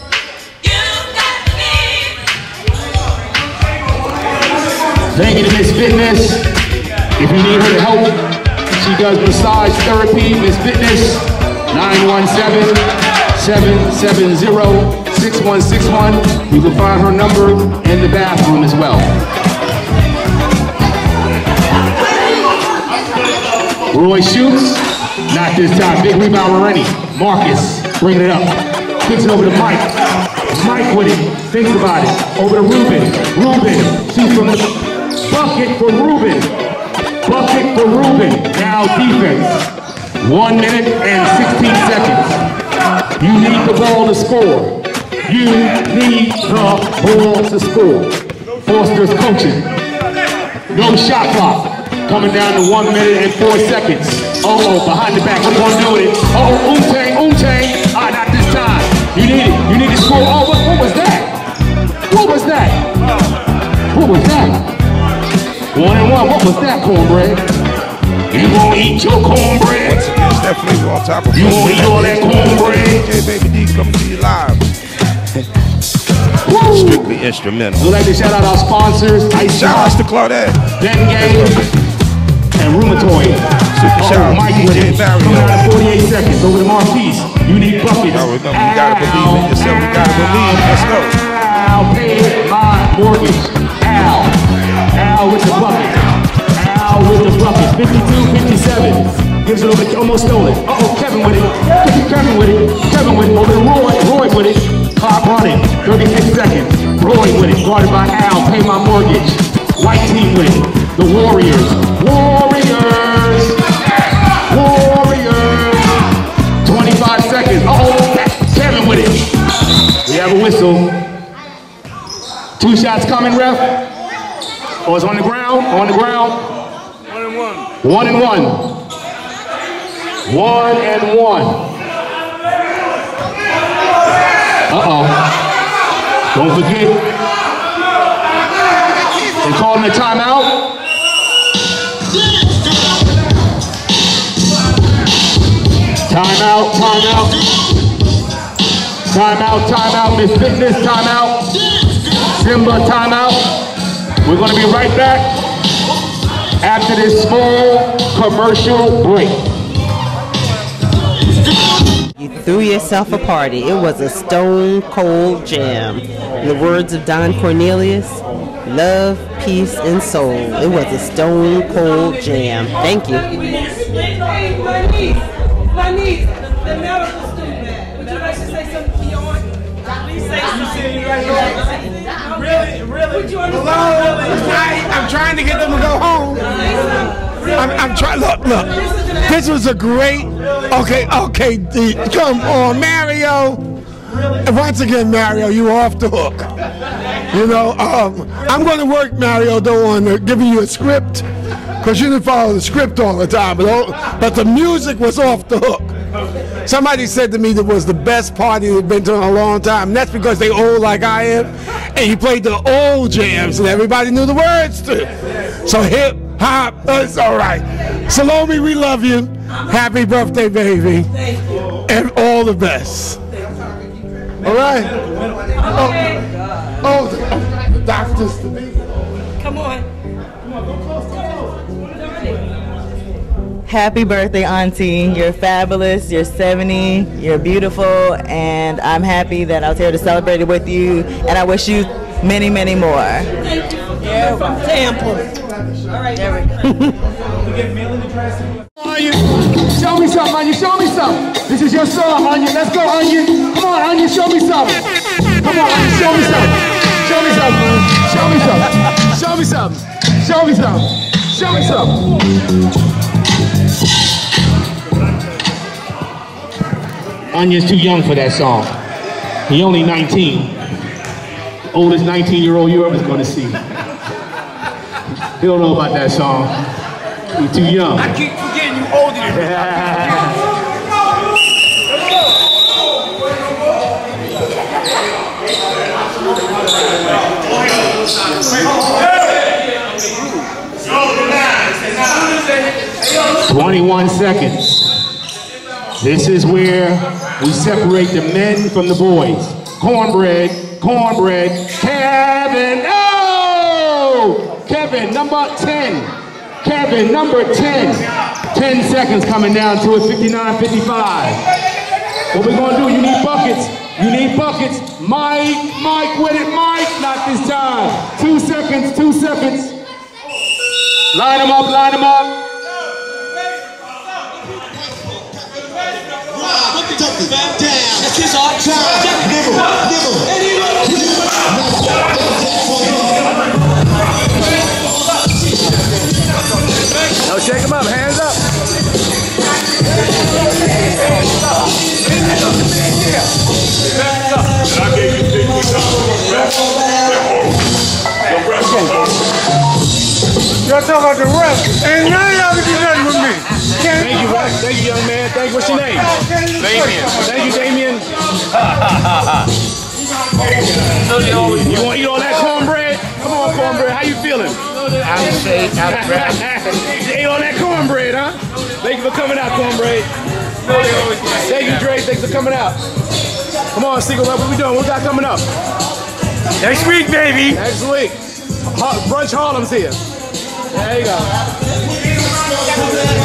Speaker 4: Thank you to Miss Fitness. If you need her help, she does massage therapy. Miss Fitness, nine one seven, seven seven zero, six one six one. You can find her number in the bathroom as well. Roy shoots, not this time. Big rebound already. Marcus, bringing it up. Kicks it over to Mike. Mike with it. Thinks about it. Over to Ruben. Ruben. Shoots from the bucket for Ruben. Bucket for Ruben. Now defense. One minute and sixteen seconds. You need the ball to score. You need the ball to score. Foster's coaching. No shot clock. Coming down to one minute and four seconds. Uh-oh, behind the back, we're gonna do it. Uh-oh, Wu-Tang, Wu-Tang. Ah, not this time. You need it, you need to score. Oh, what, what was that? What was that? What was that? One and one, what was that, cornbread? You gonna eat your cornbread?
Speaker 6: Once again, it's definitely on top of
Speaker 4: you gonna eat all that cornbread?
Speaker 6: D J Baby D coming to you live. Strictly instrumental.
Speaker 4: We'd like to shout out our sponsors. Ice
Speaker 6: Shout outs to Claudette.
Speaker 4: Den Game. And Rheumatoid.
Speaker 6: Super
Speaker 4: oh,
Speaker 6: shout
Speaker 4: Mike
Speaker 6: D J Mario.
Speaker 4: Coming out in forty-eight seconds. Over to Marquise. You need buckets.
Speaker 6: Oh, remember, you gotta believe in yourself. You gotta believe. Let's go.
Speaker 4: Al paid my mortgage. Al. Al with the bucket. Al with the bucket. fifty-two fifty-seven. Gives it over. Almost stole it. Uh-oh, Kevin with it. Kevin with it. Kevin with it. Over to Roy. Roy with it. Clock running. thirty-six seconds. Roy with it. Guarded by Al. Pay my mortgage. White team with it. The Warriors. Warriors. Warriors. twenty-five seconds. Uh-oh. Kevin with it. We have a whistle. Two shots coming, ref. Oh, it's on the ground. On the ground. One and one. One and one. One and one. Uh-oh. Don't forget. They're calling a timeout. Timeout, timeout. Timeout, timeout. Miss Fitness, timeout. Simba, timeout. We're going to be right back after this small commercial break.
Speaker 11: You threw yourself a party. It was a stone cold jam. In the words of Don Cornelius, love, peace, and soul. It was a stone cold jam. Thank you.
Speaker 8: My niece, my niece, the medical student. Would you like to say something to your aunt? Please say something. Really, really. Would you understand?
Speaker 7: Hello, I, I'm trying to get them to go home. I'm, I'm trying. Look, look. This was a great. Okay, okay. D, come on, Mario. Once again, Mario, you were off the hook. You know, um, I'm going to work, Mario, though, on uh, giving you a script, because you didn't follow the script all the time. But, all, but the music was off the hook. Somebody said to me that was the best party they've been to in a long time. And that's because they old like I am. And he played the old jams, and everybody knew the words to. So hip hop, it's all right. Salome, we love you. Happy birthday, baby. And all the best. All right. Oh, oh, the, the doctors to be.
Speaker 8: Come on.
Speaker 11: Happy birthday, Auntie. You're fabulous. You're seventy. You're beautiful. And I'm happy that I was here to celebrate it with you. And I wish you many, many more.
Speaker 8: Thank you. Yeah, from Tampa. All right, there we go.
Speaker 4: Onion, show me something, Onion. Show me something. This is your song, Onion. Let's go, Onion. Come on, Onion. Show me something. Come on, Onion. Show me something. Show me something. Show me something. Show me something. Show me something. Show me something. Onion's too young for that song. He only nineteen. Oldest nineteen-year-old you ever going to see. He don't know about that song. He's too young.
Speaker 7: I keep forgetting you older than me.
Speaker 4: twenty-one seconds. This is where we separate the men from the boys. Cornbread, cornbread, Kevin, oh! Kevin, number ten. Kevin, number ten. ten seconds coming down to it, fifty-nine fifty-five. What we gonna do, you need buckets. You need buckets. Mike, Mike with it, Mike, not this time. Two seconds, two seconds. Line them up, line them up.
Speaker 15: duck it, down. That's his art. Time, nibble, nibble.
Speaker 1: No, shake him up, hands up.
Speaker 7: Y'all talk about the ref. Ain't none of y'all can do nothing with me. Can't
Speaker 1: Thank you, Rock. Thank you, young man. Thank you. What's your name?
Speaker 7: Damien.
Speaker 1: Thank you, Damien. You want to eat all that cornbread? Come on, cornbread. How you feeling?
Speaker 7: I'm safe. I'm breath.
Speaker 1: You ate all that cornbread, huh? Thank you for coming out, cornbread. Thank you, Dre. Thanks for coming out. Come on, Seagull. What we doing? What we got coming up?
Speaker 7: Next week, baby.
Speaker 1: Next week. Ha- Brunch Harlem's here. There you go.